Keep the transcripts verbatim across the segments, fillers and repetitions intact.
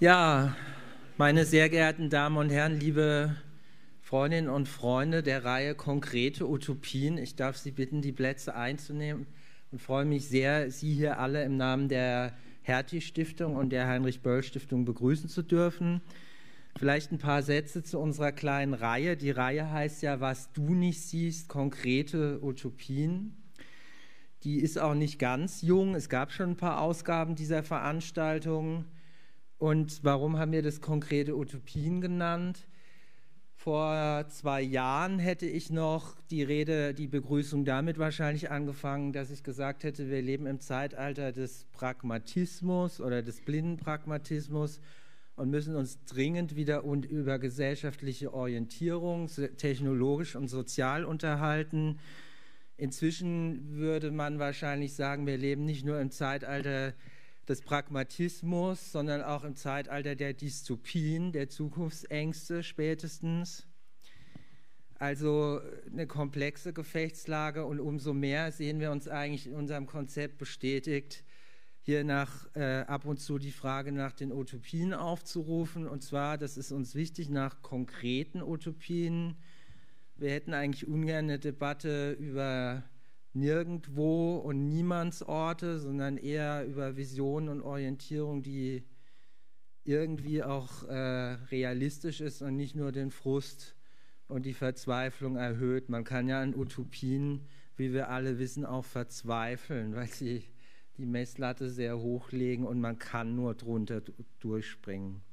Ja, meine sehr geehrten Damen und Herren, liebe Freundinnen und Freunde der Reihe Konkrete Utopien, ich darf Sie bitten, die Plätze einzunehmen und freue mich sehr, Sie hier alle im Namen der Hertie-Stiftung und der Heinrich-Böll-Stiftung begrüßen zu dürfen. Vielleicht ein paar Sätze zu unserer kleinen Reihe. Die Reihe heißt ja, was du nicht siehst, konkrete Utopien. Die ist auch nicht ganz jung. Es gab schon ein paar Ausgaben dieser Veranstaltung. Und warum haben wir das konkrete Utopien genannt? Vor zwei Jahren hätte ich noch die Rede, die Begrüßung damit wahrscheinlich angefangen, dass ich gesagt hätte, wir leben im Zeitalter des Pragmatismus oder des blinden Pragmatismus und müssen uns dringend wieder und über gesellschaftliche Orientierung, technologisch und sozial unterhalten. Inzwischen würde man wahrscheinlich sagen, wir leben nicht nur im Zeitalter des Pragmatismus, sondern auch im Zeitalter der Dystopien, der Zukunftsängste spätestens. Also eine komplexe Gefechtslage, und umso mehr sehen wir uns eigentlich in unserem Konzept bestätigt, hier nach, äh, ab und zu die Frage nach den Utopien aufzurufen. Und zwar, das ist uns wichtig, nach konkreten Utopien. Wir hätten eigentlich ungern eine Debatte über Nirgendwo und Niemandsorte, sondern eher über Visionen und Orientierung, die irgendwie auch äh, realistisch ist und nicht nur den Frust und die Verzweiflung erhöht. Man kann ja an Utopien, wie wir alle wissen, auch verzweifeln, weil sie die Messlatte sehr hoch legen und man kann nur drunter durchspringen.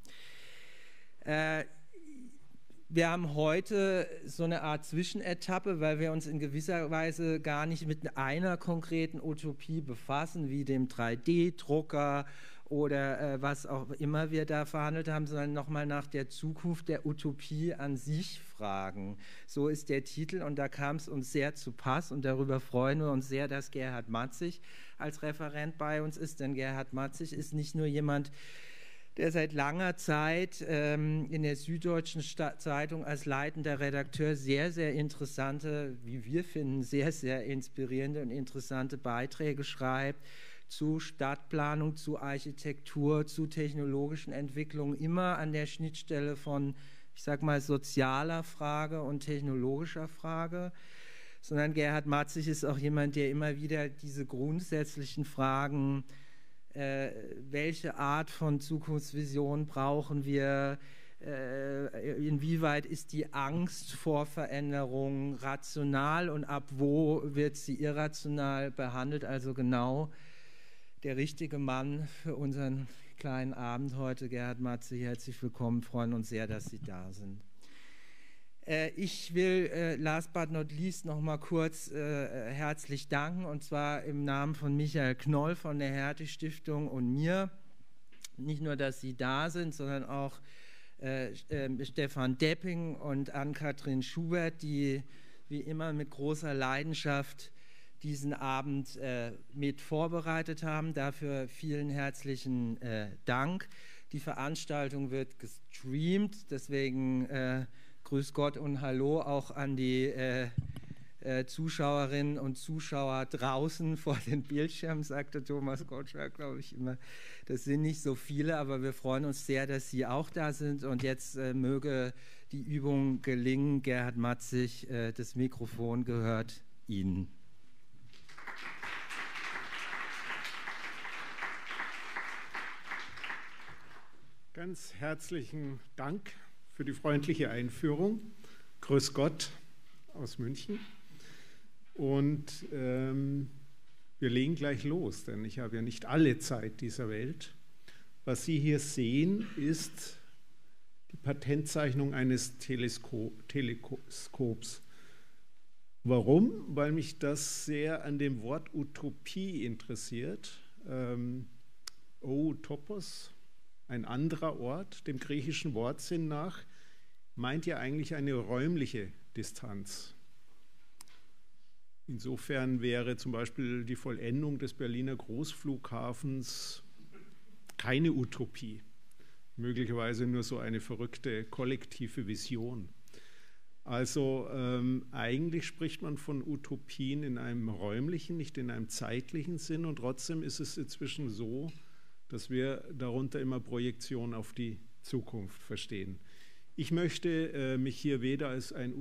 Äh, Wir haben heute so eine Art Zwischenetappe, weil wir uns in gewisser Weise gar nicht mit einer konkreten Utopie befassen, wie dem drei D Drucker oder äh, was auch immer wir da verhandelt haben, sondern nochmal nach der Zukunft der Utopie an sich fragen. So ist der Titel, und da kam es uns sehr zu Pass, und darüber freuen wir uns sehr, dass Gerhard Matzig als Referent bei uns ist, denn Gerhard Matzig ist nicht nur jemand, der seit langer Zeit ähm, in der Süddeutschen Sta- Zeitung als leitender Redakteur sehr, sehr interessante, wie wir finden, sehr, sehr inspirierende und interessante Beiträge schreibt zu Stadtplanung, zu Architektur, zu technologischen Entwicklungen, immer an der Schnittstelle von, ich sag mal, sozialer Frage und technologischer Frage. Sondern Gerhard Matzig ist auch jemand, der immer wieder diese grundsätzlichen Fragen, Äh, welche Art von Zukunftsvision brauchen wir, äh, inwieweit ist die Angst vor Veränderung rational und ab wo wird sie irrational behandelt, also genau der richtige Mann für unseren kleinen Abend heute. Gerhard Matzig, herzlich willkommen, freuen uns sehr, dass Sie da sind. Ich will, äh, last but not least, noch mal kurz äh, herzlich danken, und zwar im Namen von Michael Knoll von der Hertie-Stiftung und mir. Nicht nur, dass Sie da sind, sondern auch äh, äh, Stefan Depping und Ann-Kathrin Schubert, die wie immer mit großer Leidenschaft diesen Abend äh, mit vorbereitet haben. Dafür vielen herzlichen äh, Dank. Die Veranstaltung wird gestreamt, deswegen äh, Grüß Gott und Hallo auch an die äh, äh, Zuschauerinnen und Zuschauer draußen vor den Bildschirmen, sagte Thomas Gottschalk, glaube ich immer. Das sind nicht so viele, aber wir freuen uns sehr, dass Sie auch da sind. Und jetzt äh, möge die Übung gelingen. Gerhard Matzig, äh, das Mikrofon gehört Ihnen. Ganz herzlichen Dank für die freundliche Einführung. Grüß Gott aus München. Und ähm, wir legen gleich los, denn ich habe ja nicht alle Zeit dieser Welt. Was Sie hier sehen, ist die Patentzeichnung eines Telesko- Teleskops. Warum? Weil mich das sehr an dem Wort Utopie interessiert. Ähm, O-Topos, ein anderer Ort, dem griechischen Wortsinn nach, meint ja eigentlich eine räumliche Distanz. Insofern wäre zum Beispiel die Vollendung des Berliner Großflughafens keine Utopie, möglicherweise nur so eine verrückte kollektive Vision. Also ähm, eigentlich spricht man von Utopien in einem räumlichen, nicht in einem zeitlichen Sinn, und trotzdem ist es inzwischen so, dass wir darunter immer Projektion auf die Zukunft verstehen. Ich möchte äh, mich hier weder als ein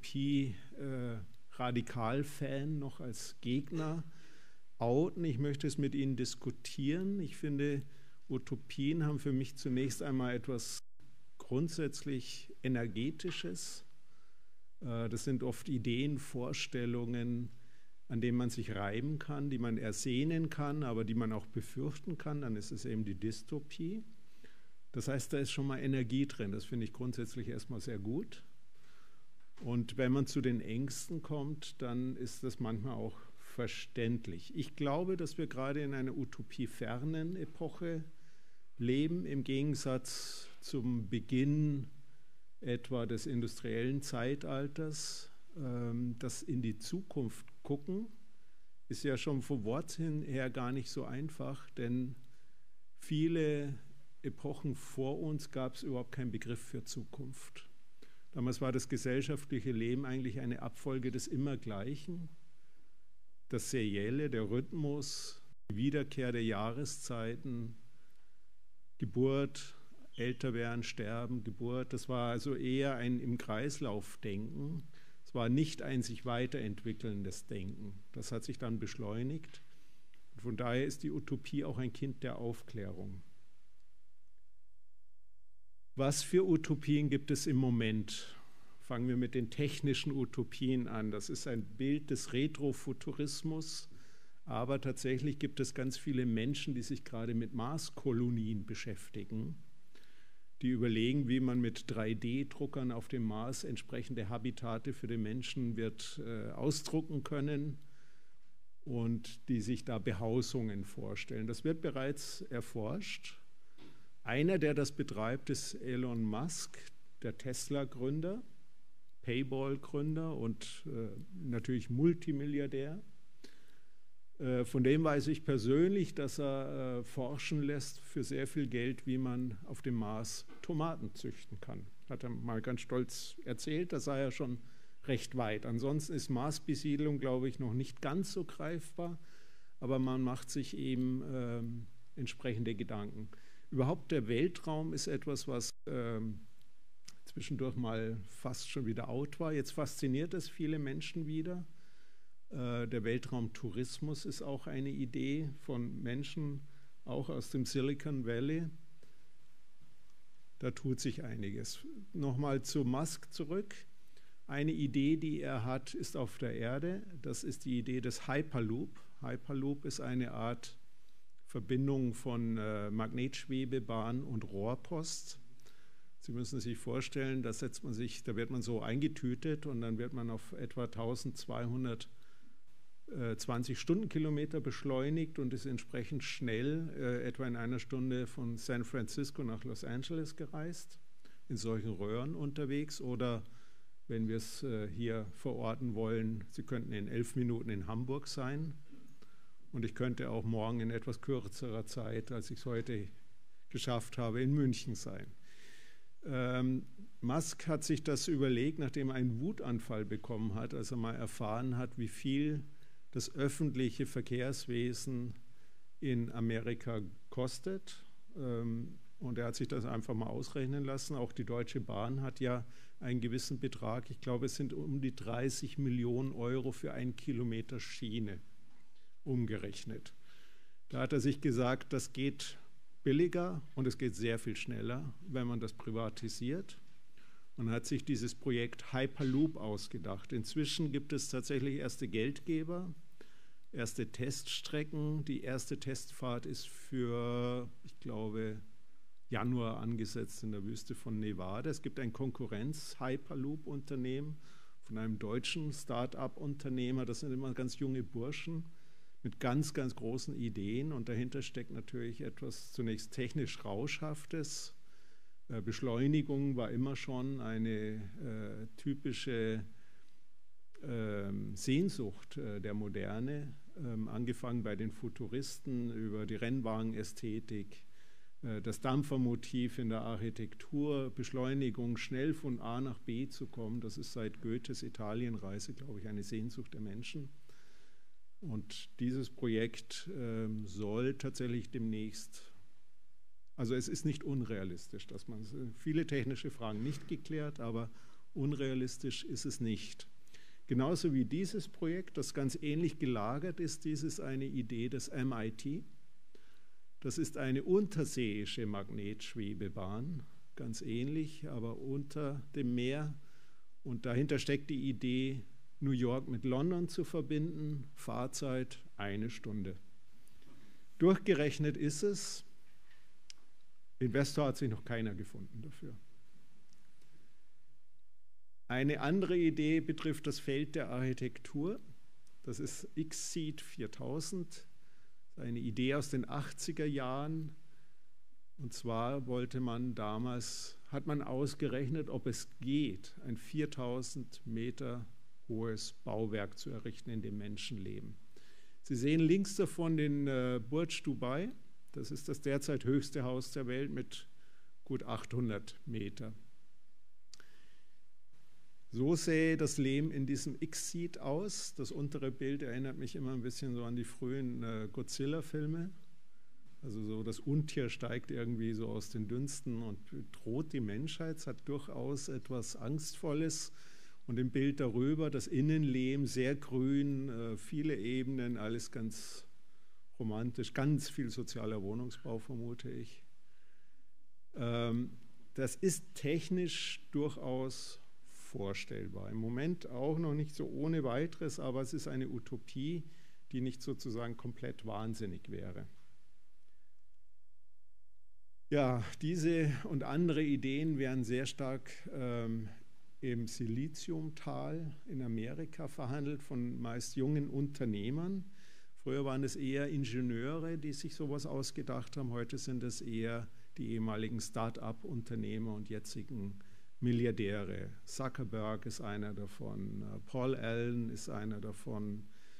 Utopie-Radikal-Fan äh, noch als Gegner outen. Ich möchte es mit Ihnen diskutieren. Ich finde, Utopien haben für mich zunächst einmal etwas grundsätzlich Energetisches. Äh, das sind oft Ideen, Vorstellungen, an denen man sich reiben kann, die man ersehnen kann, aber die man auch befürchten kann. Dann ist es eben die Dystopie. Das heißt, da ist schon mal Energie drin. Das finde ich grundsätzlich erstmal sehr gut. Und wenn man zu den Ängsten kommt, dann ist das manchmal auch verständlich. Ich glaube, dass wir gerade in einer utopiefernen Epoche leben, im Gegensatz zum Beginn etwa des industriellen Zeitalters. Das in die Zukunft gucken ist ja schon vom Wort her gar nicht so einfach, denn viele Epochen vor uns gab es überhaupt keinen Begriff für Zukunft. Damals war das gesellschaftliche Leben eigentlich eine Abfolge des Immergleichen. Das Serielle, der Rhythmus, die Wiederkehr der Jahreszeiten, Geburt, älter werden, sterben, Geburt, das war also eher ein im Kreislauf denken. Es war nicht ein sich weiterentwickelndes Denken. Das hat sich dann beschleunigt. Und von daher ist die Utopie auch ein Kind der Aufklärung. Was für Utopien gibt es im Moment? Fangen wir mit den technischen Utopien an. Das ist ein Bild des Retrofuturismus. Aber tatsächlich gibt es ganz viele Menschen, die sich gerade mit Marskolonien beschäftigen, die überlegen, wie man mit drei D Druckern auf dem Mars entsprechende Habitate für den Menschen wird äh, ausdrucken können und die sich da Behausungen vorstellen. Das wird bereits erforscht. Einer, der das betreibt, ist Elon Musk, der Tesla-Gründer, Payball-Gründer und äh, natürlich Multimilliardär. Von dem weiß ich persönlich, dass er äh, forschen lässt für sehr viel Geld, wie man auf dem Mars Tomaten züchten kann. Hat er mal ganz stolz erzählt, da sei er schon recht weit. Ansonsten ist Marsbesiedlung, glaube ich, noch nicht ganz so greifbar, aber man macht sich eben äh, entsprechende Gedanken. Überhaupt der Weltraum ist etwas, was äh, zwischendurch mal fast schon wieder out war. Jetzt fasziniert es viele Menschen wieder. Der Weltraumtourismus ist auch eine Idee von Menschen, auch aus dem Silicon Valley. Da tut sich einiges. Nochmal zu Musk zurück. Eine Idee, die er hat, ist auf der Erde. Das ist die Idee des Hyperloop. Hyperloop ist eine Art Verbindung von äh, Magnetschwebebahn und Rohrpost. Sie müssen sich vorstellen, da setzt man sich, da wird man so eingetütet und dann wird man auf etwa eintausendzweihundert zwanzig Stundenkilometer beschleunigt und ist entsprechend schnell, äh, etwa in einer Stunde von San Francisco nach Los Angeles gereist, in solchen Röhren unterwegs. Oder wenn wir es äh, hier verorten wollen, Sie könnten in elf Minuten in Hamburg sein und ich könnte auch morgen in etwas kürzerer Zeit, als ich es heute geschafft habe, in München sein. Ähm, Musk hat sich das überlegt, nachdem er einen Wutanfall bekommen hat, als er mal erfahren hat, wie viel das öffentliche Verkehrswesen in Amerika kostet. Und er hat sich das einfach mal ausrechnen lassen. Auch die Deutsche Bahn hat ja einen gewissen Betrag. Ich glaube, es sind um die dreißig Millionen Euro für einen Kilometer Schiene umgerechnet. Da hat er sich gesagt, das geht billiger und es geht sehr viel schneller, wenn man das privatisiert. Man hat sich dieses Projekt Hyperloop ausgedacht. Inzwischen gibt es tatsächlich erste Geldgeber, erste Teststrecken. Die erste Testfahrt ist für, ich glaube, Januar angesetzt in der Wüste von Nevada. Es gibt ein Konkurrenz-Hyperloop-Unternehmen von einem deutschen Start-up-Unternehmer. Das sind immer ganz junge Burschen mit ganz, ganz großen Ideen. Und dahinter steckt natürlich etwas zunächst technisch Rauschhaftes. Beschleunigung war immer schon eine äh, typische äh, Sehnsucht äh, der Moderne, äh, angefangen bei den Futuristen über die Rennwagenästhetik, äh, das Dampfermotiv in der Architektur, Beschleunigung, schnell von A nach B zu kommen. Das ist seit Goethes Italienreise, glaube ich, eine Sehnsucht der Menschen. Und dieses Projekt äh, soll tatsächlich demnächst Also es ist nicht unrealistisch, dass man viele technische Fragen nicht geklärt, aber unrealistisch ist es nicht. Genauso wie dieses Projekt, das ganz ähnlich gelagert ist, dies ist eine Idee des M I T. Das ist eine unterseeische Magnetschwebebahn, ganz ähnlich, aber unter dem Meer. Und dahinter steckt die Idee, New York mit London zu verbinden, Fahrzeit eine Stunde. Durchgerechnet ist es, Investor hat sich noch keiner gefunden dafür. Eine andere Idee betrifft das Feld der Architektur. Das ist Xceed viertausend, eine Idee aus den achtziger Jahren. Und zwar wollte man damals, hat man ausgerechnet, ob es geht, ein viertausend Meter hohes Bauwerk zu errichten, in dem Menschen leben. Sie sehen links davon den äh, Burj Dubai. Das ist das derzeit höchste Haus der Welt mit gut achthundert Meter. So sähe das Leben in diesem Xceed aus. Das untere Bild erinnert mich immer ein bisschen so an die frühen äh, Godzilla-Filme. Also so das Untier steigt irgendwie so aus den Dünsten und droht die Menschheit. Es hat durchaus etwas Angstvolles. Und im Bild darüber das Innenleben, sehr grün, äh, viele Ebenen, alles ganz romantisch, ganz viel sozialer Wohnungsbau, vermute ich. Ähm, das ist technisch durchaus vorstellbar. Im Moment auch noch nicht so ohne weiteres, aber es ist eine Utopie, die nicht sozusagen komplett wahnsinnig wäre. Ja, diese und andere Ideen werden sehr stark ähm, im Siliziumtal in Amerika verhandelt von meist jungen Unternehmern. Früher waren es eher Ingenieure, die sich sowas ausgedacht haben. Heute sind es eher die ehemaligen Start-up-Unternehmer und jetzigen Milliardäre. Zuckerberg ist einer davon, Paul Allen ist einer davon,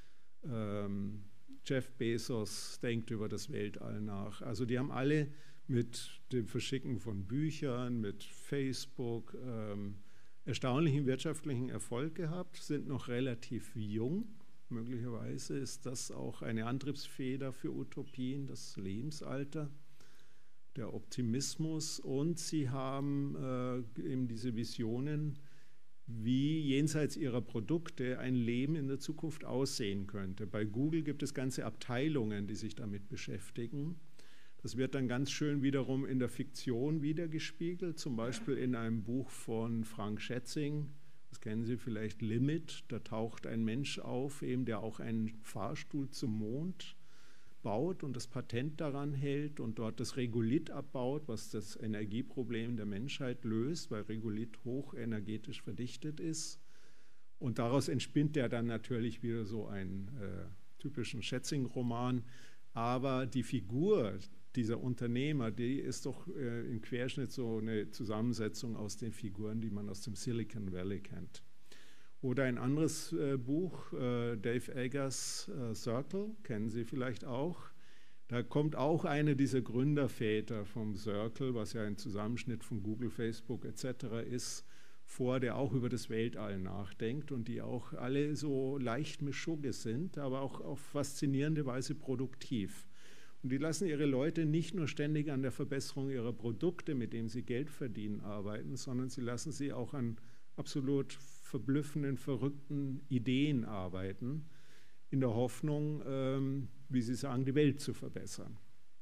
ähm, Jeff Bezos denkt über das Weltall nach. Also die haben alle mit dem Verschicken von Büchern, mit Facebook ähm, erstaunlichen wirtschaftlichen Erfolg gehabt, sind noch relativ jung. Möglicherweise ist das auch eine Antriebsfeder für Utopien, das Lebensalter, der Optimismus. Und sie haben äh, eben diese Visionen, wie jenseits ihrer Produkte ein Leben in der Zukunft aussehen könnte. Bei Google gibt es ganze Abteilungen, die sich damit beschäftigen. Das wird dann ganz schön wiederum in der Fiktion wiedergespiegelt, zum Beispiel in einem Buch von Frank Schätzing, das kennen Sie vielleicht, Limit. Da taucht ein Mensch auf, eben, der auch einen Fahrstuhl zum Mond baut und das Patent daran hält und dort das Regolith abbaut, was das Energieproblem der Menschheit löst, weil Regolith hochenergetisch verdichtet ist. Und daraus entspinnt er dann natürlich wieder so einen äh, typischen Schätzing-Roman. Aber die Figur dieser Unternehmer, die ist doch äh, im Querschnitt so eine Zusammensetzung aus den Figuren, die man aus dem Silicon Valley kennt. Oder ein anderes äh, Buch, äh, Dave Eggers äh, Circle, kennen Sie vielleicht auch. Da kommt auch einer dieser Gründerväter vom Circle, was ja ein Zusammenschnitt von Google, Facebook et cetera ist, vor, der auch über das Weltall nachdenkt und die auch alle so leicht Mischugge sind, aber auch auf faszinierende Weise produktiv. Und die lassen ihre Leute nicht nur ständig an der Verbesserung ihrer Produkte, mit denen sie Geld verdienen, arbeiten, sondern sie lassen sie auch an absolut verblüffenden, verrückten Ideen arbeiten, in der Hoffnung, ähm, wie sie sagen, die Welt zu verbessern.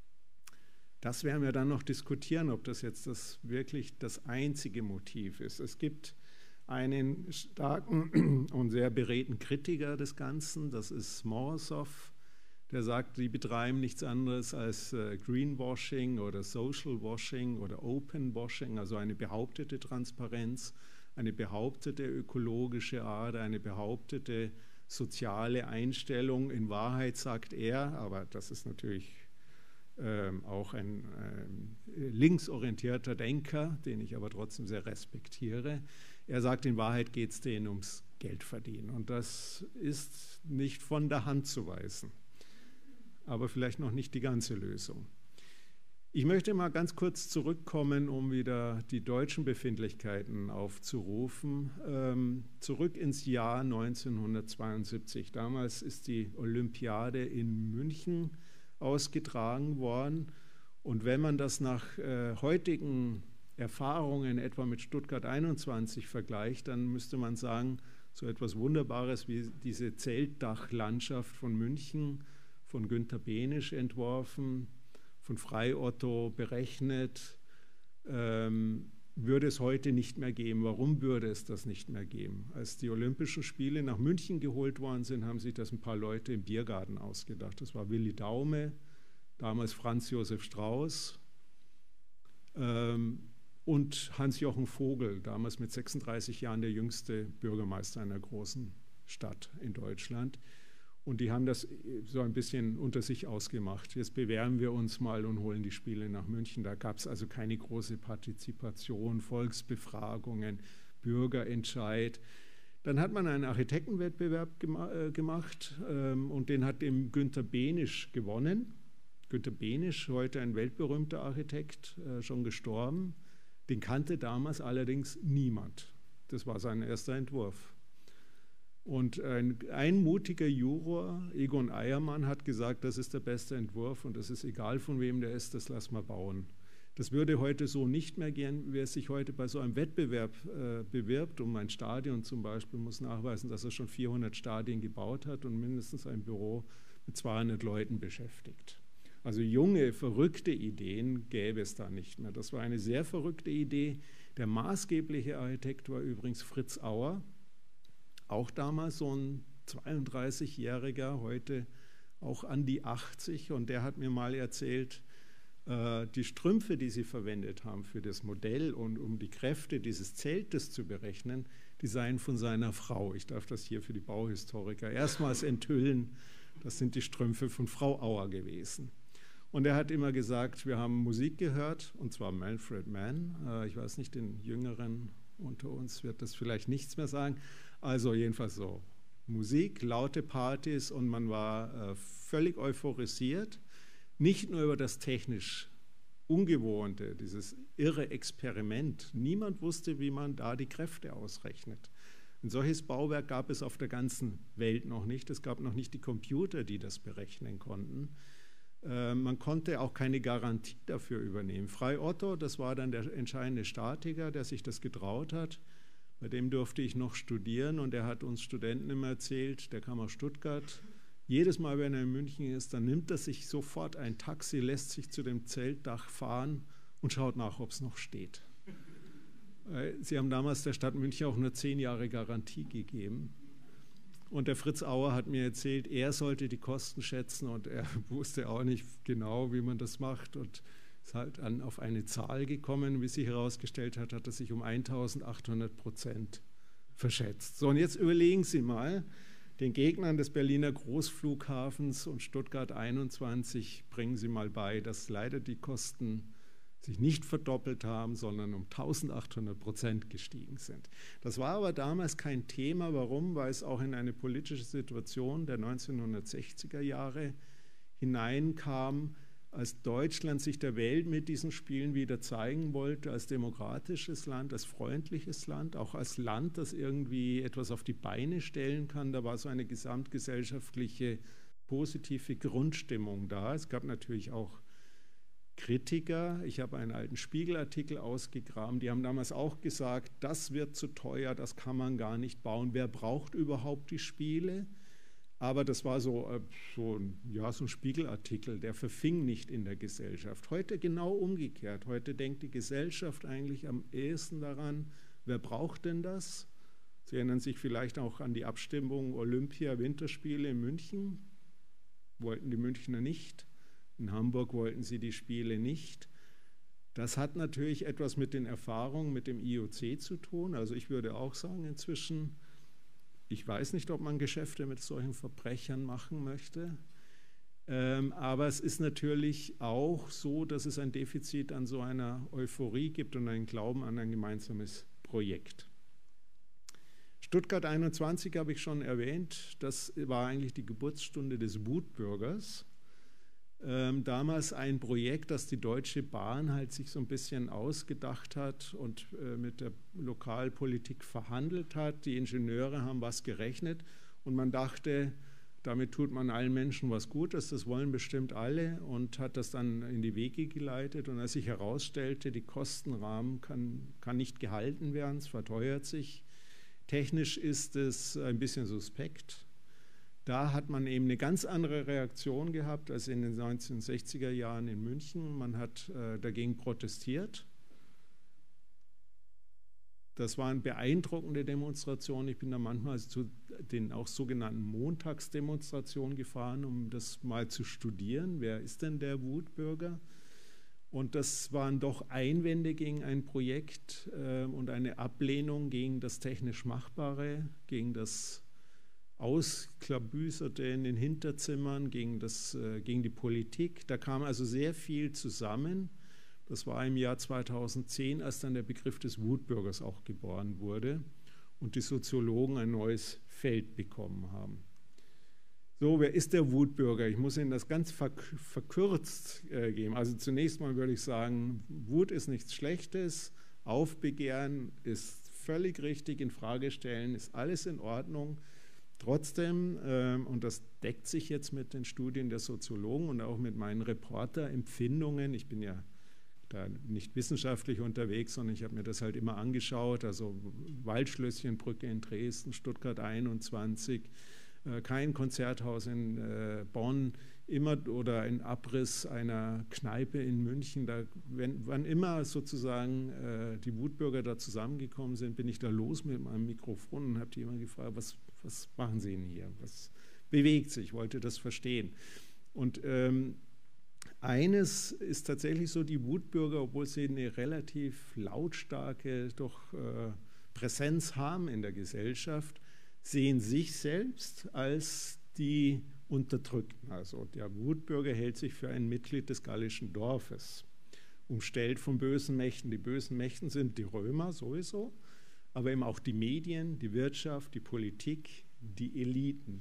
Das werden wir dann noch diskutieren, ob das jetzt das wirklich das einzige Motiv ist. Es gibt einen starken und sehr beredten Kritiker des Ganzen, das ist Morozov, der sagt, die betreiben nichts anderes als äh, Greenwashing oder Social Washing oder Open Washing, also eine behauptete Transparenz, eine behauptete ökologische Art, eine behauptete soziale Einstellung. In Wahrheit sagt er, aber das ist natürlich ähm, auch ein ähm, linksorientierter Denker, den ich aber trotzdem sehr respektiere, er sagt, in Wahrheit geht es denen ums Geldverdienen. Und das ist nicht von der Hand zu weisen, aber vielleicht noch nicht die ganze Lösung. Ich möchte mal ganz kurz zurückkommen, um wieder die deutschen Befindlichkeiten aufzurufen. Ähm, zurück ins Jahr neunzehnhundertzweiundsiebzig. Damals ist die Olympiade in München ausgetragen worden Und wenn man das nach äh, heutigen Erfahrungen etwa mit Stuttgart einundzwanzig vergleicht, dann müsste man sagen, so etwas Wunderbares wie diese Zeltdachlandschaft von München, von Günter Behnisch entworfen, von Frei Otto berechnet, ähm, würde es heute nicht mehr geben. Warum würde es das nicht mehr geben? Als die Olympischen Spiele nach München geholt worden sind, haben sich das ein paar Leute im Biergarten ausgedacht. Das war Willi Daume, damals Franz Josef Strauß ähm, und Hans-Jochen Vogel, damals mit sechsunddreißig Jahren der jüngste Bürgermeister einer großen Stadt in Deutschland. Und die haben das so ein bisschen unter sich ausgemacht. Jetzt bewerben wir uns mal und holen die Spiele nach München. Da gab es also keine große Partizipation, Volksbefragungen, Bürgerentscheid. Dann hat man einen Architektenwettbewerb gema äh, gemacht ähm, und den hat eben Günter Behnisch gewonnen. Günter Behnisch, heute ein weltberühmter Architekt, äh, schon gestorben. Den kannte damals allerdings niemand. Das war sein erster Entwurf. Und ein, ein mutiger Juror, Egon Eiermann, hat gesagt, das ist der beste Entwurf und es ist egal, von wem der ist, das lassen wir bauen. Das würde heute so nicht mehr gehen. Wer sich heute bei so einem Wettbewerb äh, bewirbt, um ein Stadion zum Beispiel, muss nachweisen, dass er schon vierhundert Stadien gebaut hat und mindestens ein Büro mit zweihundert Leuten beschäftigt. Also junge, verrückte Ideen gäbe es da nicht mehr. Das war eine sehr verrückte Idee. Der maßgebliche Architekt war übrigens Fritz Auer, auch damals so ein zweiunddreißigjähriger, heute auch an die achtzig. Und der hat mir mal erzählt, äh, die Strümpfe, die sie verwendet haben für das Modell und um die Kräfte dieses Zeltes zu berechnen, die seien von seiner Frau. Ich darf das hier für die Bauhistoriker erstmals enthüllen. Das sind die Strümpfe von Frau Auer gewesen. Und er hat immer gesagt, wir haben Musik gehört, und zwar Manfred Mann. Äh, ich weiß nicht, den Jüngeren unter uns wird das vielleicht nichts mehr sagen. Also jedenfalls so Musik, laute Partys und man war äh, völlig euphorisiert. Nicht nur über das technisch Ungewohnte, dieses irre Experiment. Niemand wusste, wie man da die Kräfte ausrechnet. Ein solches Bauwerk gab es auf der ganzen Welt noch nicht. Es gab noch nicht die Computer, die das berechnen konnten. Äh, man konnte auch keine Garantie dafür übernehmen. Frei Otto, das war dann der entscheidende Statiker, der sich das getraut hat. Bei dem durfte ich noch studieren und er hat uns Studenten immer erzählt, der kam aus Stuttgart. Jedes Mal, wenn er in München ist, dann nimmt er sich sofort ein Taxi, lässt sich zu dem Zeltdach fahren und schaut nach, ob es noch steht. Sie haben damals der Stadt München auch nur zehn Jahre Garantie gegeben. Und der Fritz Auer hat mir erzählt, er sollte die Kosten schätzen und er wusste auch nicht genau, wie man das macht und ist halt dann auf eine Zahl gekommen. Wie sich herausgestellt hat, hat er sich um eintausendachthundert Prozent verschätzt. So, und jetzt überlegen Sie mal, den Gegnern des Berliner Großflughafens und Stuttgart einundzwanzig bringen Sie mal bei, dass leider die Kosten sich nicht verdoppelt haben, sondern um eintausendachthundert Prozent gestiegen sind. Das war aber damals kein Thema. Warum? Weil es auch in eine politische Situation der neunzehnhundertsechziger Jahre hineinkam, als Deutschland sich der Welt mit diesen Spielen wieder zeigen wollte, als demokratisches Land, als freundliches Land, auch als Land, das irgendwie etwas auf die Beine stellen kann. Da war so eine gesamtgesellschaftliche positive Grundstimmung da. Es gab natürlich auch Kritiker. Ich habe einen alten Spiegelartikel ausgegraben. Die haben damals auch gesagt, das wird zu teuer, das kann man gar nicht bauen. Wer braucht überhaupt die Spiele? Aber das war so, so, ja, so ein Spiegelartikel, der verfing nicht in der Gesellschaft. Heute genau umgekehrt. Heute denkt die Gesellschaft eigentlich am ehesten daran, wer braucht denn das? Sie erinnern sich vielleicht auch an die Abstimmung Olympia-Winterspiele in München. Wollten die Münchner nicht. In Hamburg wollten sie die Spiele nicht. Das hat natürlich etwas mit den Erfahrungen mit dem I O C zu tun. Also ich würde auch sagen, inzwischen, ich weiß nicht, ob man Geschäfte mit solchen Verbrechern machen möchte, ähm, aber es ist natürlich auch so, dass es ein Defizit an so einer Euphorie gibt und einen Glauben an ein gemeinsames Projekt. Stuttgart einundzwanzig habe ich schon erwähnt, das war eigentlich die Geburtsstunde des Wutbürgers. Ähm, damals ein Projekt, das die Deutsche Bahn halt sich so ein bisschen ausgedacht hat und äh, mit der Lokalpolitik verhandelt hat. Die Ingenieure haben was gerechnet und man dachte, damit tut man allen Menschen was Gutes, das wollen bestimmt alle, und hat das dann in die Wege geleitet. Und als sich herausstellte, die Kostenrahmen kann, kann nicht gehalten werden, es verteuert sich, technisch ist es ein bisschen suspekt. Da hat man eben eine ganz andere Reaktion gehabt als in den neunzehnhundertsechziger Jahren in München. Man hat äh, dagegen protestiert. Das waren beeindruckende Demonstrationen. Ich bin da manchmal zu den auch sogenannten Montagsdemonstrationen gefahren, um das mal zu studieren. Wer ist denn der Wutbürger? Und das waren doch Einwände gegen ein Projekt äh, und eine Ablehnung gegen das technisch Machbare, gegen das Ausklabüserte in den Hinterzimmern, gegen, das, äh, gegen die Politik. Da kam also sehr viel zusammen. Das war im Jahr zweitausendzehn, als dann der Begriff des Wutbürgers auch geboren wurde und die Soziologen ein neues Feld bekommen haben. So, wer ist der Wutbürger? Ich muss Ihnen das ganz verkürzt äh, geben. Also zunächst mal würde ich sagen, Wut ist nichts Schlechtes, Aufbegehren ist völlig richtig, in Frage stellen ist alles in Ordnung. Trotzdem, äh, und das deckt sich jetzt mit den Studien der Soziologen und auch mit meinen Reporterempfindungen, ich bin ja da nicht wissenschaftlich unterwegs, sondern ich habe mir das halt immer angeschaut, also Waldschlösschenbrücke in Dresden, Stuttgart einundzwanzig, äh, kein Konzerthaus in äh, Bonn, immer oder ein Abriss einer Kneipe in München. Da, wenn, wann immer sozusagen äh, die Wutbürger da zusammengekommen sind, bin ich da los mit meinem Mikrofon und habe die immer gefragt, was, was machen Sie denn hier? Was bewegt sich? Ich wollte das verstehen. Und ähm, eines ist tatsächlich so, die Wutbürger, obwohl sie eine relativ lautstarke doch, äh, Präsenz haben in der Gesellschaft, sehen sich selbst als die Unterdrückten. Also der Wutbürger hält sich für ein Mitglied des gallischen Dorfes, umstellt von bösen Mächten. Die bösen Mächten sind die Römer sowieso, aber eben auch die Medien, die Wirtschaft, die Politik, die Eliten.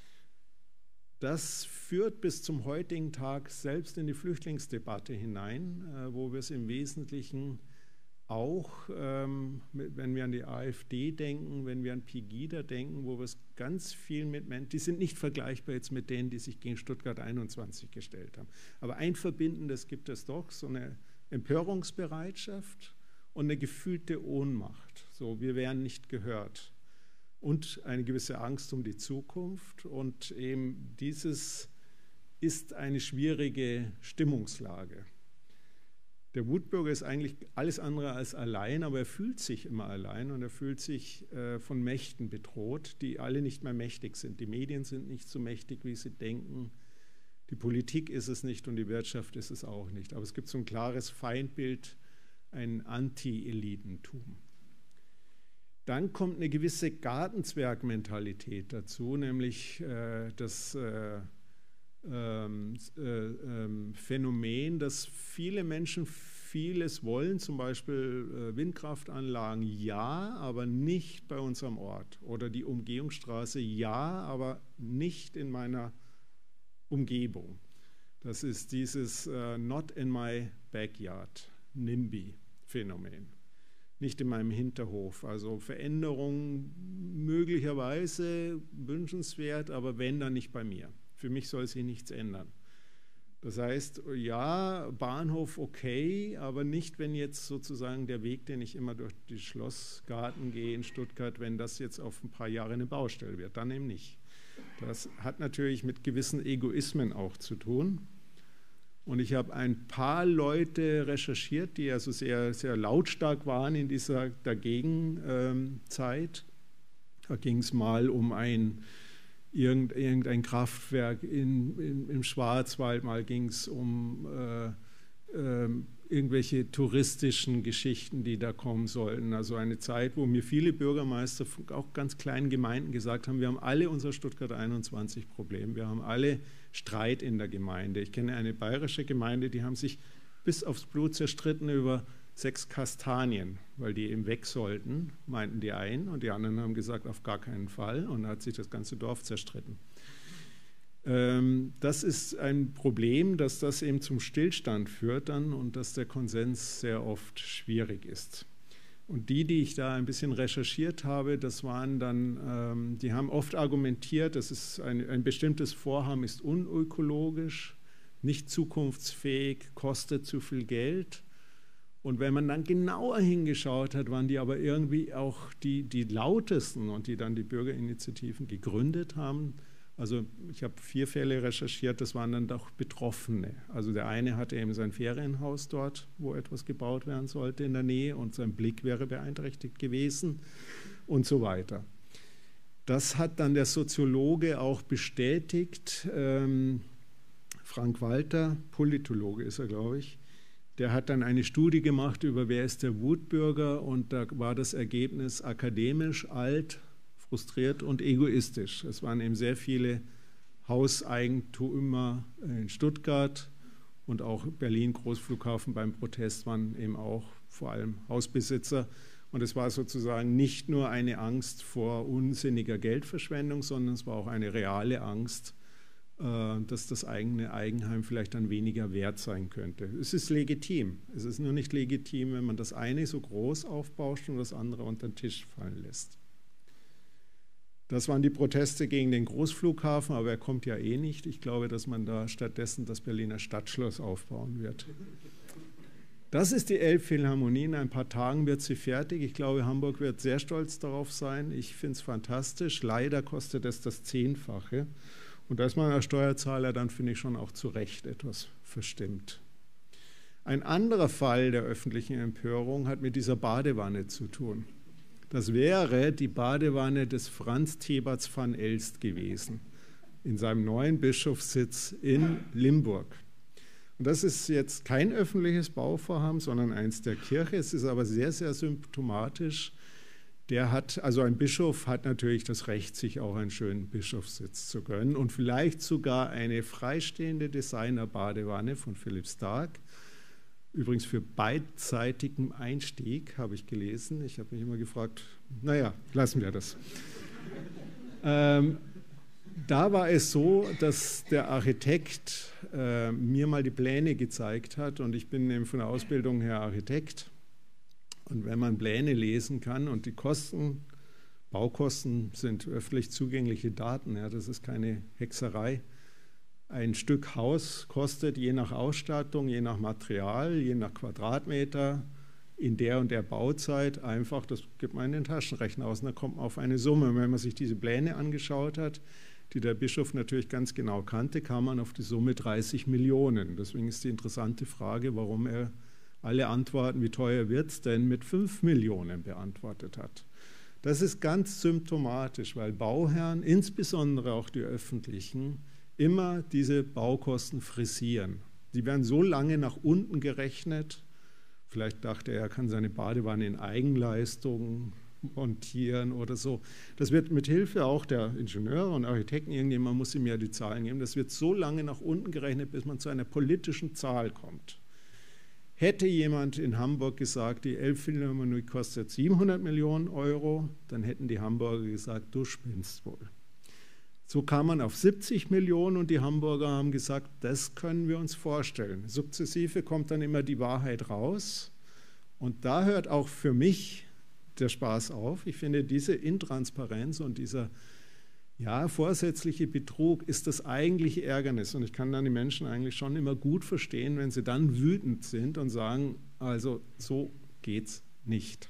Das führt bis zum heutigen Tag selbst in die Flüchtlingsdebatte hinein, wo wir es im Wesentlichen auch, ähm, wenn wir an die AfD denken, wenn wir an Pegida denken, wo wir es ganz viel mit Menschen, die sind nicht vergleichbar jetzt mit denen, die sich gegen Stuttgart einundzwanzig gestellt haben. Aber ein Verbindendes gibt es doch, so eine Empörungsbereitschaft und eine gefühlte Ohnmacht. So, wir werden nicht gehört. Und eine gewisse Angst um die Zukunft. Und eben dieses ist eine schwierige Stimmungslage. Der Wutbürger ist eigentlich alles andere als allein, aber er fühlt sich immer allein und er fühlt sich äh, von Mächten bedroht, die alle nicht mehr mächtig sind. Die Medien sind nicht so mächtig, wie sie denken. Die Politik ist es nicht und die Wirtschaft ist es auch nicht. Aber es gibt so ein klares Feindbild, ein Anti-Elitentum. Dann kommt eine gewisse Gartenzwerg-Mentalität dazu, nämlich äh, das äh, ähm, äh, äh, Phänomen, dass viele Menschen vieles wollen, zum Beispiel äh, Windkraftanlagen, ja, aber nicht bei unserem Ort. Oder die Umgehungsstraße, ja, aber nicht in meiner Umgebung. Das ist dieses äh, Not in my backyard, NIMBY-Phänomen. Nicht in meinem Hinterhof. Also Veränderung möglicherweise wünschenswert, aber wenn, dann nicht bei mir. Für mich soll sich nichts ändern. Das heißt, ja, Bahnhof okay, aber nicht, wenn jetzt sozusagen der Weg, den ich immer durch den Schlossgarten gehe in Stuttgart, wenn das jetzt auf ein paar Jahre eine Baustelle wird, dann eben nicht. Das hat natürlich mit gewissen Egoismen auch zu tun. Und ich habe ein paar Leute recherchiert, die also sehr, sehr lautstark waren in dieser Dagegen-Zeit. Da ging es mal um ein, irgendein Kraftwerk in, in, im Schwarzwald, mal ging es um äh, äh, irgendwelche touristischen Geschichten, die da kommen sollten. Also eine Zeit, wo mir viele Bürgermeister, auch ganz kleinen Gemeinden gesagt haben, wir haben alle unser Stuttgart einundzwanzig Problem, wir haben alle Streit in der Gemeinde. Ich kenne eine bayerische Gemeinde, die haben sich bis aufs Blut zerstritten über sechs Kastanien, weil die eben weg sollten, meinten die einen, und die anderen haben gesagt, auf gar keinen Fall, und da hat sich das ganze Dorf zerstritten. Ähm, das ist ein Problem, dass das eben zum Stillstand führt dann und dass der Konsens sehr oft schwierig ist. Und die, die ich da ein bisschen recherchiert habe, das waren dann, ähm, die haben oft argumentiert, das ist ein, ein bestimmtes Vorhaben ist unökologisch, nicht zukunftsfähig, kostet zu viel Geld. Und wenn man dann genauer hingeschaut hat, waren die aber irgendwie auch die, die lautesten und die dann die Bürgerinitiativen gegründet haben. Also ich habe vier Fälle recherchiert, das waren dann doch Betroffene. Also der eine hatte eben sein Ferienhaus dort, wo etwas gebaut werden sollte in der Nähe und sein Blick wäre beeinträchtigt gewesen und so weiter. Das hat dann der Soziologe auch bestätigt. Ähm, Frank Walter, Politologe ist er, glaube ich, der hat dann eine Studie gemacht über wer ist der Wutbürger und da war das Ergebnis akademisch, alt, frustriert und egoistisch. Es waren eben sehr viele Hauseigentümer in Stuttgart und auch Berlin Großflughafen beim Protest waren eben auch vor allem Hausbesitzer. Und es war sozusagen nicht nur eine Angst vor unsinniger Geldverschwendung, sondern es war auch eine reale Angst, dass das eigene Eigenheim vielleicht dann weniger wert sein könnte. Es ist legitim. Es ist nur nicht legitim, wenn man das eine so groß aufbauscht und das andere unter den Tisch fallen lässt. Das waren die Proteste gegen den Großflughafen, aber er kommt ja eh nicht. Ich glaube, dass man da stattdessen das Berliner Stadtschloss aufbauen wird. Das ist die Elbphilharmonie. In ein paar Tagen wird sie fertig. Ich glaube, Hamburg wird sehr stolz darauf sein. Ich finde es fantastisch. Leider kostet es das Zehnfache. Und da ist man als Steuerzahler dann, finde ich, schon auch zu Recht etwas verstimmt. Ein anderer Fall der öffentlichen Empörung hat mit dieser Badewanne zu tun. Das wäre die Badewanne des Franz Theberts van Elst gewesen, in seinem neuen Bischofssitz in Limburg. Und das ist jetzt kein öffentliches Bauvorhaben, sondern eins der Kirche. Es ist aber sehr, sehr symptomatisch. Der hat, also ein Bischof hat natürlich das Recht, sich auch einen schönen Bischofssitz zu gönnen und vielleicht sogar eine freistehende Designer-Badewanne von Philipp Stark. Übrigens für beidseitigen Einstieg, habe ich gelesen. Ich habe mich immer gefragt, naja, lassen wir das. ähm, da war es so, dass der Architekt äh, mir mal die Pläne gezeigt hat und ich bin eben von der Ausbildung her Architekt. Und wenn man Pläne lesen kann und die Kosten, Baukosten sind öffentlich zugängliche Daten, ja, das ist keine Hexerei. Ein Stück Haus kostet je nach Ausstattung, je nach Material, je nach Quadratmeter in der und der Bauzeit einfach, das gibt man in den Taschenrechner aus und da kommt man auf eine Summe. Und wenn man sich diese Pläne angeschaut hat, die der Bischof natürlich ganz genau kannte, kam man auf die Summe dreißig Millionen. Deswegen ist die interessante Frage, warum er alle Antworten, wie teuer wird es denn, mit fünf Millionen beantwortet hat. Das ist ganz symptomatisch, weil Bauherren, insbesondere auch die öffentlichen, immer diese Baukosten frisieren. Die werden so lange nach unten gerechnet. Vielleicht dachte er, er kann seine Badewanne in Eigenleistung montieren oder so. Das wird mit Hilfe auch der Ingenieure und Architekten, irgendjemand muss ihm ja die Zahlen geben, das wird so lange nach unten gerechnet, bis man zu einer politischen Zahl kommt. Hätte jemand in Hamburg gesagt, die Elbphilharmonie kostet siebenhundert Millionen Euro, dann hätten die Hamburger gesagt, du spinnst wohl. So kam man auf siebzig Millionen und die Hamburger haben gesagt, das können wir uns vorstellen. Sukzessive kommt dann immer die Wahrheit raus und da hört auch für mich der Spaß auf. Ich finde, diese Intransparenz und dieser ja, vorsätzliche Betrug ist das eigentliche Ärgernis. Und ich kann dann die Menschen eigentlich schon immer gut verstehen, wenn sie dann wütend sind und sagen, also so geht's nicht.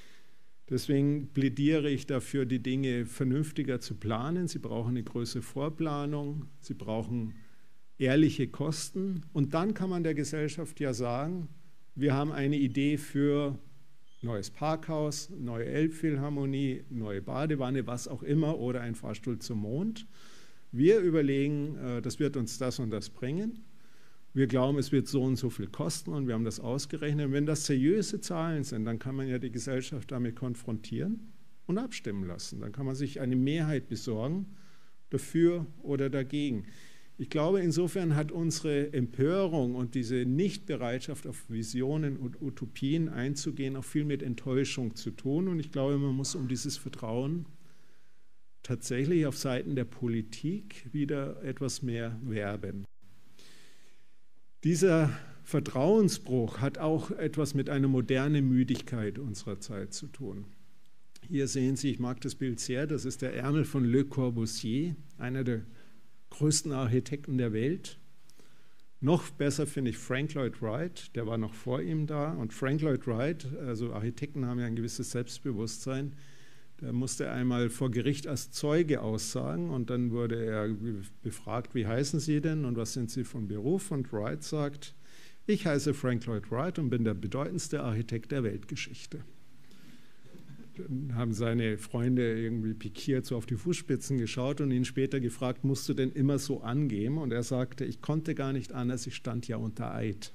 Deswegen plädiere ich dafür, die Dinge vernünftiger zu planen. Sie brauchen eine größere Vorplanung, sie brauchen ehrliche Kosten. Und dann kann man der Gesellschaft ja sagen, wir haben eine Idee für neues Parkhaus, neue Elbphilharmonie, neue Badewanne, was auch immer, oder ein Fahrstuhl zum Mond. Wir überlegen, das wird uns das und das bringen. Wir glauben, es wird so und so viel kosten und wir haben das ausgerechnet. Wenn das seriöse Zahlen sind, dann kann man ja die Gesellschaft damit konfrontieren und abstimmen lassen. Dann kann man sich eine Mehrheit besorgen, dafür oder dagegen. Ich glaube, insofern hat unsere Empörung und diese Nichtbereitschaft, auf Visionen und Utopien einzugehen, auch viel mit Enttäuschung zu tun. Und ich glaube, man muss um dieses Vertrauen tatsächlich auf Seiten der Politik wieder etwas mehr werben. Dieser Vertrauensbruch hat auch etwas mit einer modernen Müdigkeit unserer Zeit zu tun. Hier sehen Sie, ich mag das Bild sehr, das ist der Ärmel von Le Corbusier, einer der größten Architekten der Welt. Noch besser finde ich Frank Lloyd Wright, der war noch vor ihm da. Und Frank Lloyd Wright, also Architekten haben ja ein gewisses Selbstbewusstsein, der musste einmal vor Gericht als Zeuge aussagen und dann wurde er befragt, wie heißen Sie denn und was sind Sie von Beruf? Und Wright sagt, ich heiße Frank Lloyd Wright und bin der bedeutendste Architekt der Weltgeschichte. Dann haben seine Freunde irgendwie pikiert so auf die Fußspitzen geschaut und ihn später gefragt, musst du denn immer so angeben? Und er sagte, ich konnte gar nicht anders, ich stand ja unter Eid.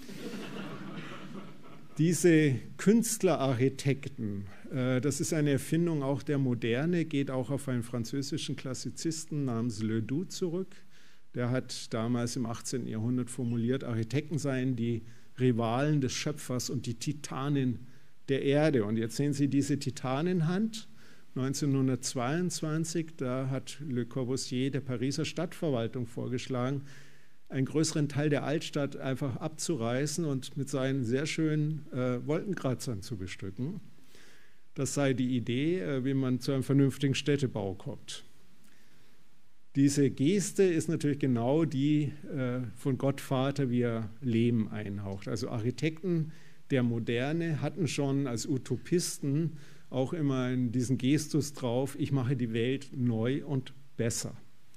Diese Künstlerarchitekten, äh, das ist eine Erfindung auch der Moderne, geht auch auf einen französischen Klassizisten namens Ledoux zurück. Der hat damals im achtzehnten Jahrhundert formuliert, Architekten seien die Rivalen des Schöpfers und die Titanen der Erde. Und jetzt sehen Sie diese Titanenhand. neunzehnhundertzweiundzwanzig, da hat Le Corbusier der Pariser Stadtverwaltung vorgeschlagen, einen größeren Teil der Altstadt einfach abzureißen und mit seinen sehr schönen äh, Wolkenkratzern zu bestücken. Das sei die Idee, äh, wie man zu einem vernünftigen Städtebau kommt. Diese Geste ist natürlich genau die äh, von Gott Vater, wie er Leben einhaucht. Also Architekten der Moderne hatten schon als Utopisten auch immer diesen Gestus drauf, ich mache die Welt neu und besser.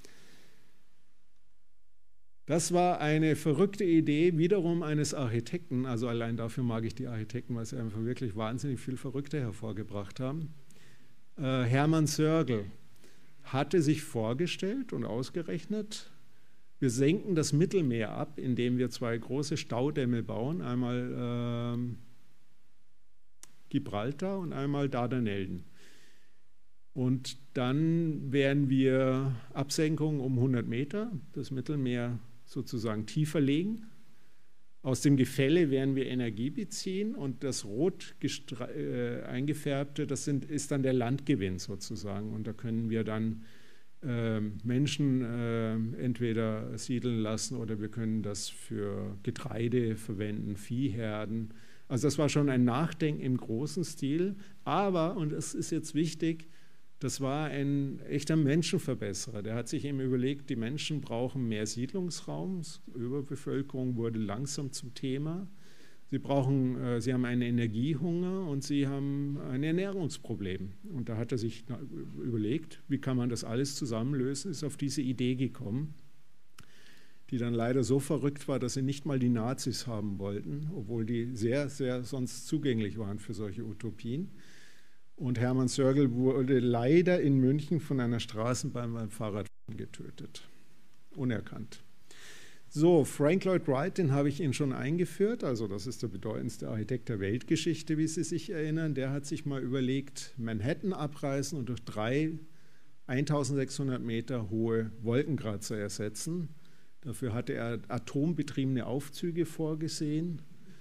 Das war eine verrückte Idee wiederum eines Architekten, also allein dafür mag ich die Architekten, weil sie einfach wirklich wahnsinnig viel Verrückte hervorgebracht haben. Äh, Hermann Sörgel hatte sich vorgestellt und ausgerechnet, wir senken das Mittelmeer ab, indem wir zwei große Staudämme bauen, einmal äh, Gibraltar und einmal Dardanellen. Und dann werden wir Absenkung um hundert Meter, das Mittelmeer sozusagen tiefer legen. Aus dem Gefälle werden wir Energie beziehen und das rot äh, eingefärbte, das sind, ist dann der Landgewinn sozusagen. Und da können wir dann äh, Menschen äh, entweder siedeln lassen oder wir können das für Getreide verwenden, Viehherden. Also das war schon ein Nachdenken im großen Stil. Aber, und das ist jetzt wichtig, das war ein echter Menschenverbesserer. Der hat sich eben überlegt, die Menschen brauchen mehr Siedlungsraum. Überbevölkerung wurde langsam zum Thema. Sie, brauchen, äh, sie haben einen Energiehunger und sie haben ein Ernährungsproblem. Und da hat er sich überlegt, wie kann man das alles zusammenlösen, ist auf diese Idee gekommen, die dann leider so verrückt war, dass sie nicht mal die Nazis haben wollten, obwohl die sehr, sehr sonst zugänglich waren für solche Utopien. Und Hermann Sörgel wurde leider in München von einer Straßenbahn beim Fahrrad getötet. Unerkannt. So, Frank Lloyd Wright, den habe ich Ihnen schon eingeführt. Also das ist der bedeutendste Architekt der Weltgeschichte, wie Sie sich erinnern. Der hat sich mal überlegt, Manhattan abreißen und durch drei eintausendsechshundert Meter hohe Wolkenkratzer ersetzen. Dafür hatte er atombetriebene Aufzüge vorgesehen.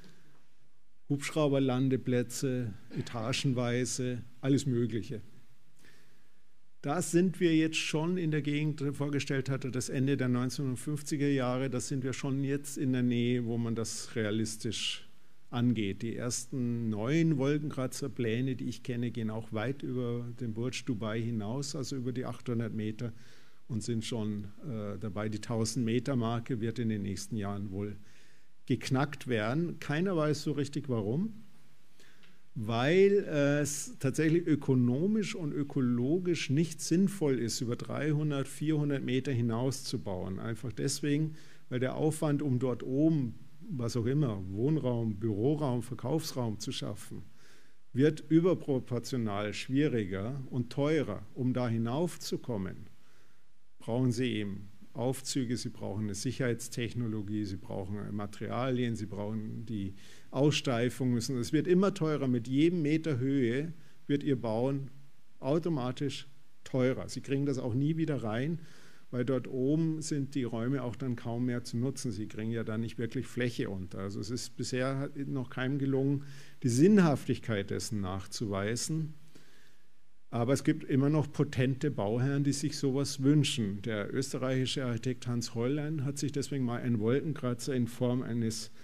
Hubschrauberlandeplätze, etagenweise, alles Mögliche. Da sind wir jetzt schon in der Gegend, vorgestellt hatte, das Ende der neunzehnhundertfünfziger Jahre, da sind wir schon jetzt in der Nähe, wo man das realistisch angeht. Die ersten neuen Wolkenkratzerpläne, die ich kenne, gehen auch weit über den Burj Dubai hinaus, also über die achthundert Meter und sind schon äh, dabei. Die tausend Meter Marke wird in den nächsten Jahren wohl geknackt werden. Keiner weiß so richtig warum, weil es tatsächlich ökonomisch und ökologisch nicht sinnvoll ist, über dreihundert, vierhundert Meter hinaus zu bauen. Einfach deswegen, weil der Aufwand, um dort oben, was auch immer, Wohnraum, Büroraum, Verkaufsraum zu schaffen, wird überproportional schwieriger und teurer. Um da hinaufzukommen, brauchen Sie eben Aufzüge, Sie brauchen eine Sicherheitstechnologie, Sie brauchen Materialien, Sie brauchen die Aussteifung müssen. Es wird immer teurer. Mit jedem Meter Höhe wird Ihr Bauen automatisch teurer. Sie kriegen das auch nie wieder rein, weil dort oben sind die Räume auch dann kaum mehr zu nutzen. Sie kriegen ja dann nicht wirklich Fläche unter. Also es ist bisher noch keinem gelungen, die Sinnhaftigkeit dessen nachzuweisen. Aber es gibt immer noch potente Bauherren, die sich sowas wünschen. Der österreichische Architekt Hans Hollein hat sich deswegen mal einen Wolkenkratzer in Form eines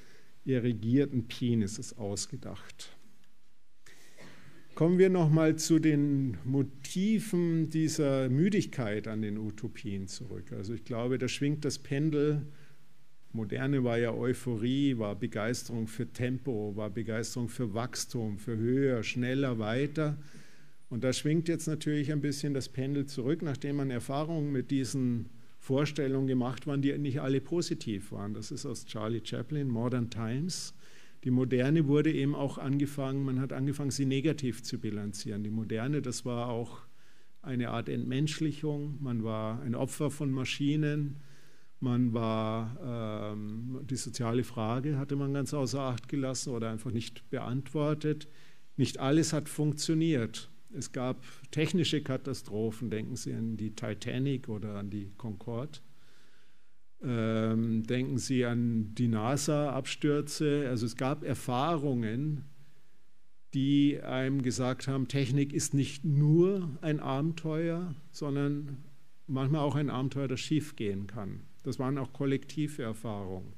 irrigierten Penises ausgedacht. Kommen wir nochmal zu den Motiven dieser Müdigkeit an den Utopien zurück. Also ich glaube, da schwingt das Pendel. Moderne war ja Euphorie, war Begeisterung für Tempo, war Begeisterung für Wachstum, für höher, schneller, weiter. Und da schwingt jetzt natürlich ein bisschen das Pendel zurück, nachdem man Erfahrungen mit diesen Vorstellungen gemacht haben, die nicht alle positiv waren. Das ist aus Charlie Chaplin, Modern Times. Die Moderne wurde eben auch angefangen, man hat angefangen, sie negativ zu bilanzieren. Die Moderne, das war auch eine Art Entmenschlichung, man war ein Opfer von Maschinen, man war, ähm, die soziale Frage hatte man ganz außer Acht gelassen oder einfach nicht beantwortet. Nicht alles hat funktioniert. Es gab technische Katastrophen, denken Sie an die Titanic oder an die Concorde. Ähm, denken Sie an die NASA-Abstürze. Also es gab Erfahrungen, die einem gesagt haben, Technik ist nicht nur ein Abenteuer, sondern manchmal auch ein Abenteuer, das schiefgehen kann. Das waren auch kollektive Erfahrungen.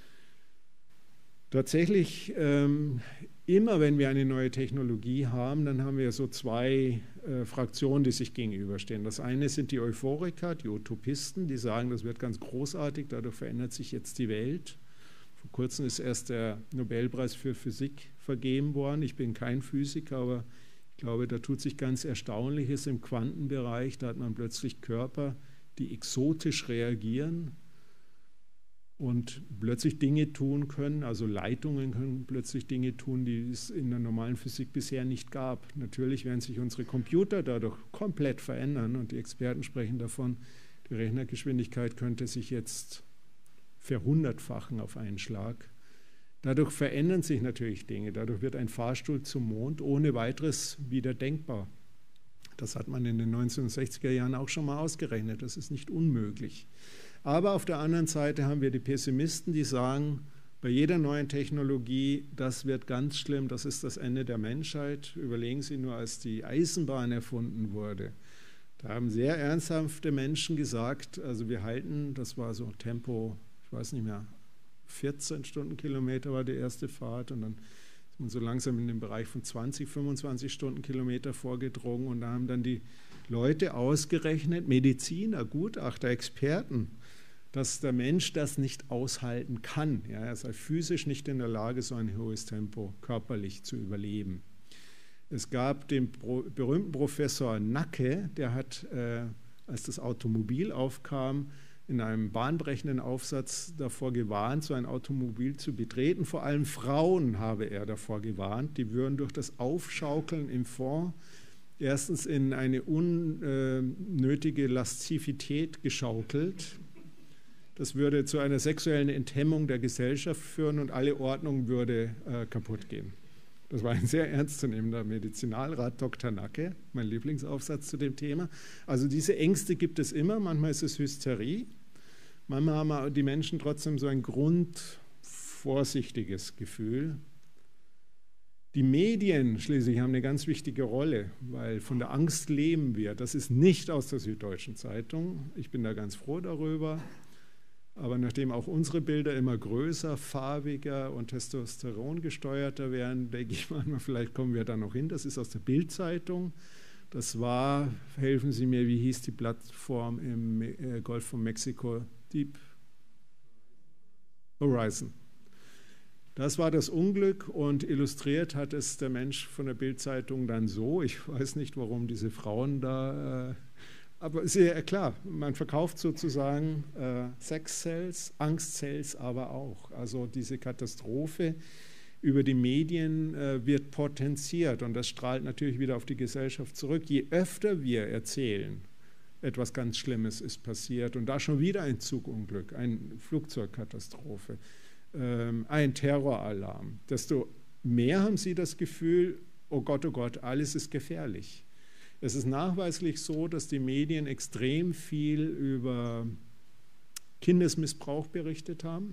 Tatsächlich, ähm, immer wenn wir eine neue Technologie haben, dann haben wir so zwei äh, Fraktionen, die sich gegenüberstehen. Das eine sind die Euphoriker, die Utopisten, die sagen, das wird ganz großartig, dadurch verändert sich jetzt die Welt. Vor kurzem ist erst der Nobelpreis für Physik vergeben worden. Ich bin kein Physiker, aber ich glaube, da tut sich ganz Erstaunliches im Quantenbereich. Da hat man plötzlich Körper, die exotisch reagieren und plötzlich Dinge tun können, also Leitungen können plötzlich Dinge tun, die es in der normalen Physik bisher nicht gab. Natürlich werden sich unsere Computer dadurch komplett verändern und die Experten sprechen davon, die Rechnergeschwindigkeit könnte sich jetzt verhundertfachen auf einen Schlag. Dadurch verändern sich natürlich Dinge, dadurch wird ein Fahrstuhl zum Mond ohne weiteres wieder denkbar. Das hat man in den neunzehnhundertsechziger Jahren auch schon mal ausgerechnet, das ist nicht unmöglich. Aber auf der anderen Seite haben wir die Pessimisten, die sagen, bei jeder neuen Technologie, das wird ganz schlimm, das ist das Ende der Menschheit. Überlegen Sie nur, als die Eisenbahn erfunden wurde. Da haben sehr ernsthafte Menschen gesagt, also wir halten, das war so Tempo, ich weiß nicht mehr, vierzehn Stundenkilometer war die erste Fahrt und dann ist man so langsam in den Bereich von zwanzig, fünfundzwanzig Stundenkilometer vorgedrungen und da haben dann die Leute ausgerechnet, Mediziner, Gutachter, Experten, dass der Mensch das nicht aushalten kann. Ja, er sei physisch nicht in der Lage, so ein hohes Tempo körperlich zu überleben. Es gab den Pro, berühmten Professor Nacke, der hat, äh, als das Automobil aufkam, in einem bahnbrechenden Aufsatz davor gewarnt, so ein Automobil zu betreten. Vor allem Frauen habe er davor gewarnt, die würden durch das Aufschaukeln im Fond erstens in eine unnötige Laszivität geschaukelt. Das würde zu einer sexuellen Enthemmung der Gesellschaft führen und alle Ordnung würde äh, kaputt gehen. Das war ein sehr ernstzunehmender Medizinalrat, Doktor Nacke, mein Lieblingsaufsatz zu dem Thema. Also diese Ängste gibt es immer, manchmal ist es Hysterie, manchmal haben die Menschen trotzdem so ein grundvorsichtiges Gefühl. Die Medien schließlich haben eine ganz wichtige Rolle, weil von der Angst leben wir. Das ist nicht aus der Süddeutschen Zeitung. Ich bin da ganz froh darüber. Aber nachdem auch unsere Bilder immer größer, farbiger und Testosteron gesteuerter werden, denke ich manchmal, vielleicht kommen wir da noch hin. Das ist aus der Bild-Zeitung. Das war, helfen Sie mir, wie hieß die Plattform im Golf von Mexiko? Deep Horizon. Das war das Unglück und illustriert hat es der Mensch von der Bild-Zeitung dann so. Ich weiß nicht, warum diese Frauen da... Äh, Aber sehr klar, man verkauft sozusagen äh, Sex-Cells, Angst-Cells aber auch. Also diese Katastrophe über die Medien äh, wird potenziert und das strahlt natürlich wieder auf die Gesellschaft zurück. Je öfter wir erzählen, etwas ganz Schlimmes ist passiert und da schon wieder ein Zugunglück, eine Flugzeugkatastrophe, ähm, ein Terroralarm, desto mehr haben Sie das Gefühl, oh Gott, oh Gott, alles ist gefährlich. Es ist nachweislich so, dass die Medien extrem viel über Kindesmissbrauch berichtet haben.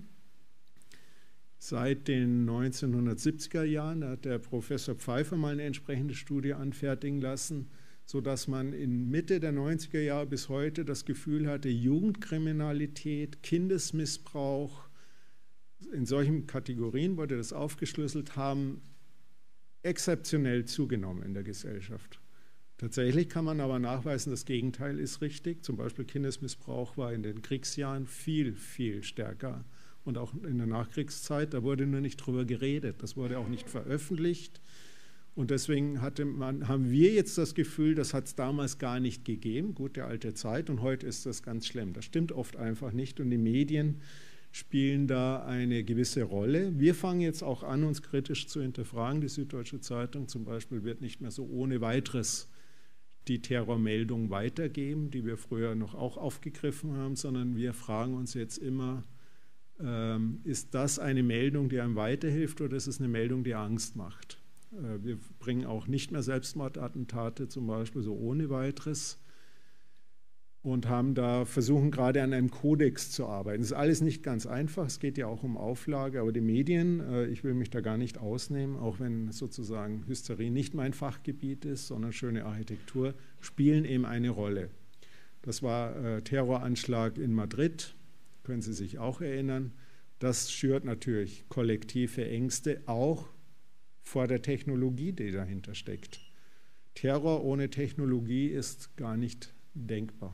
Seit den neunzehnhundertsiebziger Jahren hat der Professor Pfeiffer mal eine entsprechende Studie anfertigen lassen, sodass man in Mitte der neunziger Jahre bis heute das Gefühl hatte, Jugendkriminalität, Kindesmissbrauch in solchen Kategorien wurde das aufgeschlüsselt, haben exzeptionell zugenommen in der Gesellschaft. Tatsächlich kann man aber nachweisen, das Gegenteil ist richtig. Zum Beispiel Kindesmissbrauch war in den Kriegsjahren viel, viel stärker und auch in der Nachkriegszeit. Da wurde nur nicht drüber geredet, das wurde auch nicht veröffentlicht. Und deswegen hatte man, haben wir jetzt das Gefühl, das hat es damals gar nicht gegeben, gute alte Zeit, und heute ist das ganz schlimm. Das stimmt oft einfach nicht und die Medien spielen da eine gewisse Rolle. Wir fangen jetzt auch an, uns kritisch zu hinterfragen. Die Süddeutsche Zeitung zum Beispiel wird nicht mehr so ohne weiteres die Terrormeldung weitergeben, die wir früher noch auch aufgegriffen haben, sondern wir fragen uns jetzt immer, ähm, ist das eine Meldung, die einem weiterhilft, oder ist es eine Meldung, die Angst macht? Äh, wir bringen auch nicht mehr Selbstmordattentate zum Beispiel so ohne weiteres und haben da versuchen gerade an einem Kodex zu arbeiten. Das ist alles nicht ganz einfach, es geht ja auch um Auflage, aber die Medien, äh, ich will mich da gar nicht ausnehmen, auch wenn sozusagen Hysterie nicht mein Fachgebiet ist, sondern schöne Architektur, spielen eben eine Rolle. Das war äh, Terroranschlag in Madrid, können Sie sich auch erinnern. Das schürt natürlich kollektive Ängste, auch vor der Technologie, die dahinter steckt. Terror ohne Technologie ist gar nicht denkbar.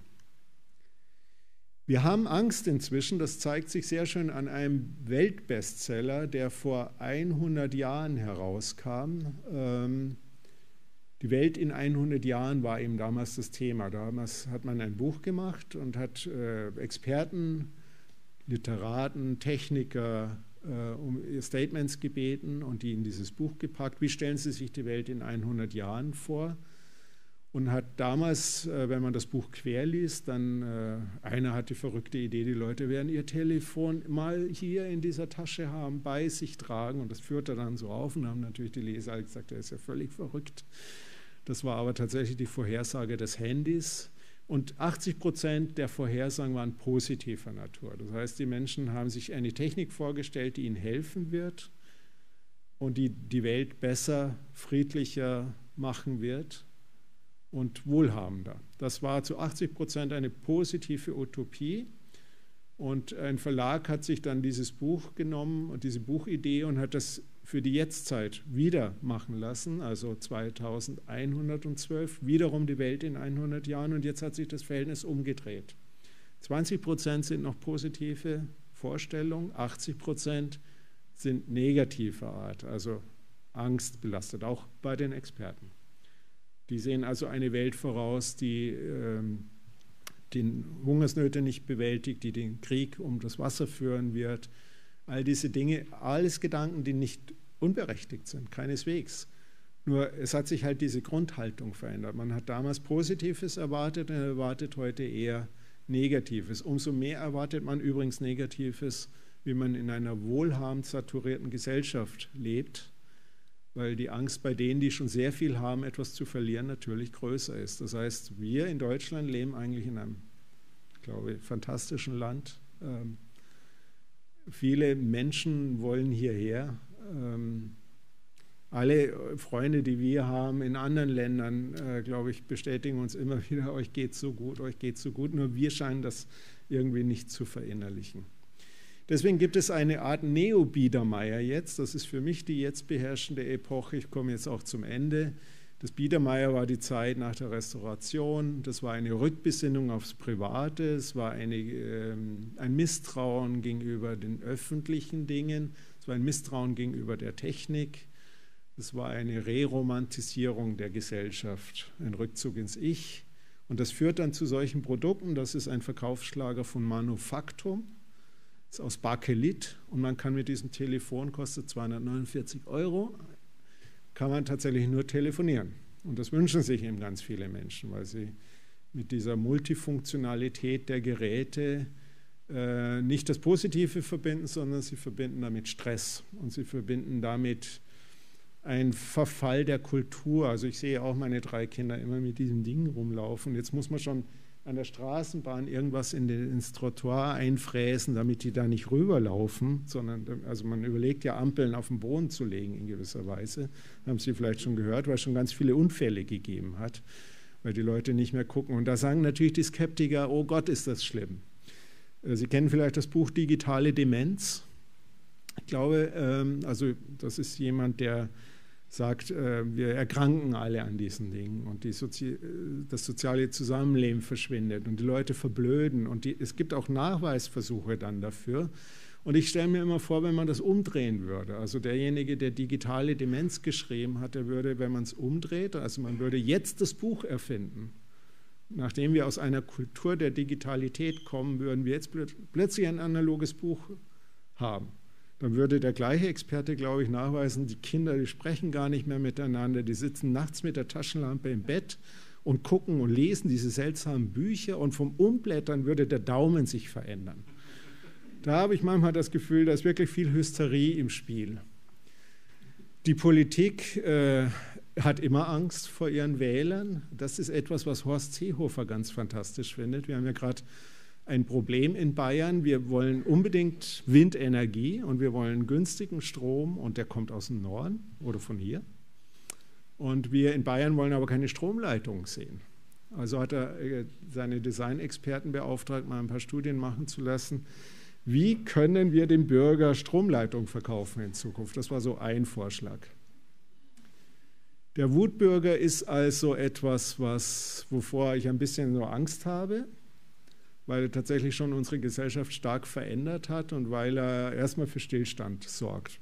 Wir haben Angst inzwischen, das zeigt sich sehr schön an einem Weltbestseller, der vor hundert Jahren herauskam. Ähm, die Welt in hundert Jahren war eben damals das Thema. Damals hat man ein Buch gemacht und hat äh, Experten, Literaten, Techniker äh, um Statements gebeten und die in dieses Buch gepackt. Wie stellen Sie sich die Welt in hundert Jahren vor? Und hat damals, wenn man das Buch quer liest, dann äh, einer hat die verrückte Idee, die Leute werden ihr Telefon mal hier in dieser Tasche haben, bei sich tragen, und das führte dann so auf, und haben natürlich die Leser alle gesagt, der ist ja völlig verrückt. Das war aber tatsächlich die Vorhersage des Handys, und achtzig Prozent der Vorhersagen waren positiver Natur. Das heißt, die Menschen haben sich eine Technik vorgestellt, die ihnen helfen wird und die die Welt besser, friedlicher machen wird und wohlhabender. Das war zu achtzig Prozent eine positive Utopie, und ein Verlag hat sich dann dieses Buch genommen und diese Buchidee und hat das für die Jetztzeit wieder machen lassen, also zweitausendeinhundertzwölf, wiederum die Welt in hundert Jahren, und jetzt hat sich das Verhältnis umgedreht. zwanzig Prozent sind noch positive Vorstellungen, achtzig Prozent sind negativer Art, also angstbelastet, auch bei den Experten. Die sehen also eine Welt voraus, die ähm, die Hungersnöte nicht bewältigt, die den Krieg um das Wasser führen wird. All diese Dinge, alles Gedanken, die nicht unberechtigt sind, keineswegs. Nur es hat sich halt diese Grundhaltung verändert. Man hat damals Positives erwartet und erwartet heute eher Negatives. Umso mehr erwartet man übrigens Negatives, wie man in einer wohlhabend saturierten Gesellschaft lebt, weil die Angst bei denen, die schon sehr viel haben, etwas zu verlieren, natürlich größer ist. Das heißt, wir in Deutschland leben eigentlich in einem, ich glaube, fantastischen Land. Ähm, viele Menschen wollen hierher. Ähm, alle Freunde, die wir haben in anderen Ländern, äh, glaube ich, bestätigen uns immer wieder, euch geht so gut, euch geht so gut. Nur wir scheinen das irgendwie nicht zu verinnerlichen. Deswegen gibt es eine Art Neo-Biedermeier jetzt. Das ist für mich die jetzt beherrschende Epoche. Ich komme jetzt auch zum Ende. Das Biedermeier war die Zeit nach der Restauration. Das war eine Rückbesinnung aufs Private. Es war eine, äh, ein Misstrauen gegenüber den öffentlichen Dingen. Es war ein Misstrauen gegenüber der Technik. Es war eine Re-Romantisierung der Gesellschaft, ein Rückzug ins Ich. Und das führt dann zu solchen Produkten. Das ist ein Verkaufsschlager von Manufaktum. Ist aus Bakelit, und man kann mit diesem Telefon, kostet zweihundertneunundvierzig Euro, kann man tatsächlich nur telefonieren. Und das wünschen sich eben ganz viele Menschen, weil sie mit dieser Multifunktionalität der Geräte äh, nicht das Positive verbinden, sondern sie verbinden damit Stress und sie verbinden damit einen Verfall der Kultur. Also ich sehe auch meine drei Kinder immer mit diesem Ding rumlaufen. Jetzt muss man schon an der Straßenbahn irgendwas in den, ins Trottoir einfräsen, damit die da nicht rüberlaufen, sondern also man überlegt ja, Ampeln auf den Boden zu legen in gewisser Weise. Haben Sie vielleicht schon gehört, weil es schon ganz viele Unfälle gegeben hat, weil die Leute nicht mehr gucken. Und da sagen natürlich die Skeptiker, oh Gott, ist das schlimm. Sie kennen vielleicht das Buch Digitale Demenz. Ich glaube, ähm, also das ist jemand, der sagt, äh, wir erkranken alle an diesen Dingen und die Sozi das soziale Zusammenleben verschwindet und die Leute verblöden und die, es gibt auch Nachweisversuche dann dafür. Und ich stelle mir immer vor, wenn man das umdrehen würde, also derjenige, der digitale Demenz geschrieben hat, der würde, wenn man es umdreht, also man würde jetzt das Buch erfinden, nachdem wir aus einer Kultur der Digitalität kommen, würden wir jetzt plötzlich ein analoges Buch haben. Dann würde der gleiche Experte, glaube ich, nachweisen, die Kinder, die sprechen gar nicht mehr miteinander, die sitzen nachts mit der Taschenlampe im Bett und gucken und lesen diese seltsamen Bücher und vom Umblättern würde der Daumen sich verändern. Da habe ich manchmal das Gefühl, da ist wirklich viel Hysterie im Spiel. Die Politik äh, hat immer Angst vor ihren Wählern. Das ist etwas, was Horst Seehofer ganz fantastisch findet. Wir haben ja gerade ein Problem in Bayern. Wir wollen unbedingt Windenergie und wir wollen günstigen Strom und der kommt aus dem Norden oder von hier. Und wir in Bayern wollen aber keine Stromleitung sehen. Also hat er äh, seine Designexperten beauftragt, mal ein paar Studien machen zu lassen. Wie können wir dem Bürger Stromleitung verkaufen in Zukunft? Das war so ein Vorschlag. Der Wutbürger ist also etwas, was, wovor ich ein bisschen so Angst habe, weil er tatsächlich schon unsere Gesellschaft stark verändert hat und weil er erstmal für Stillstand sorgt.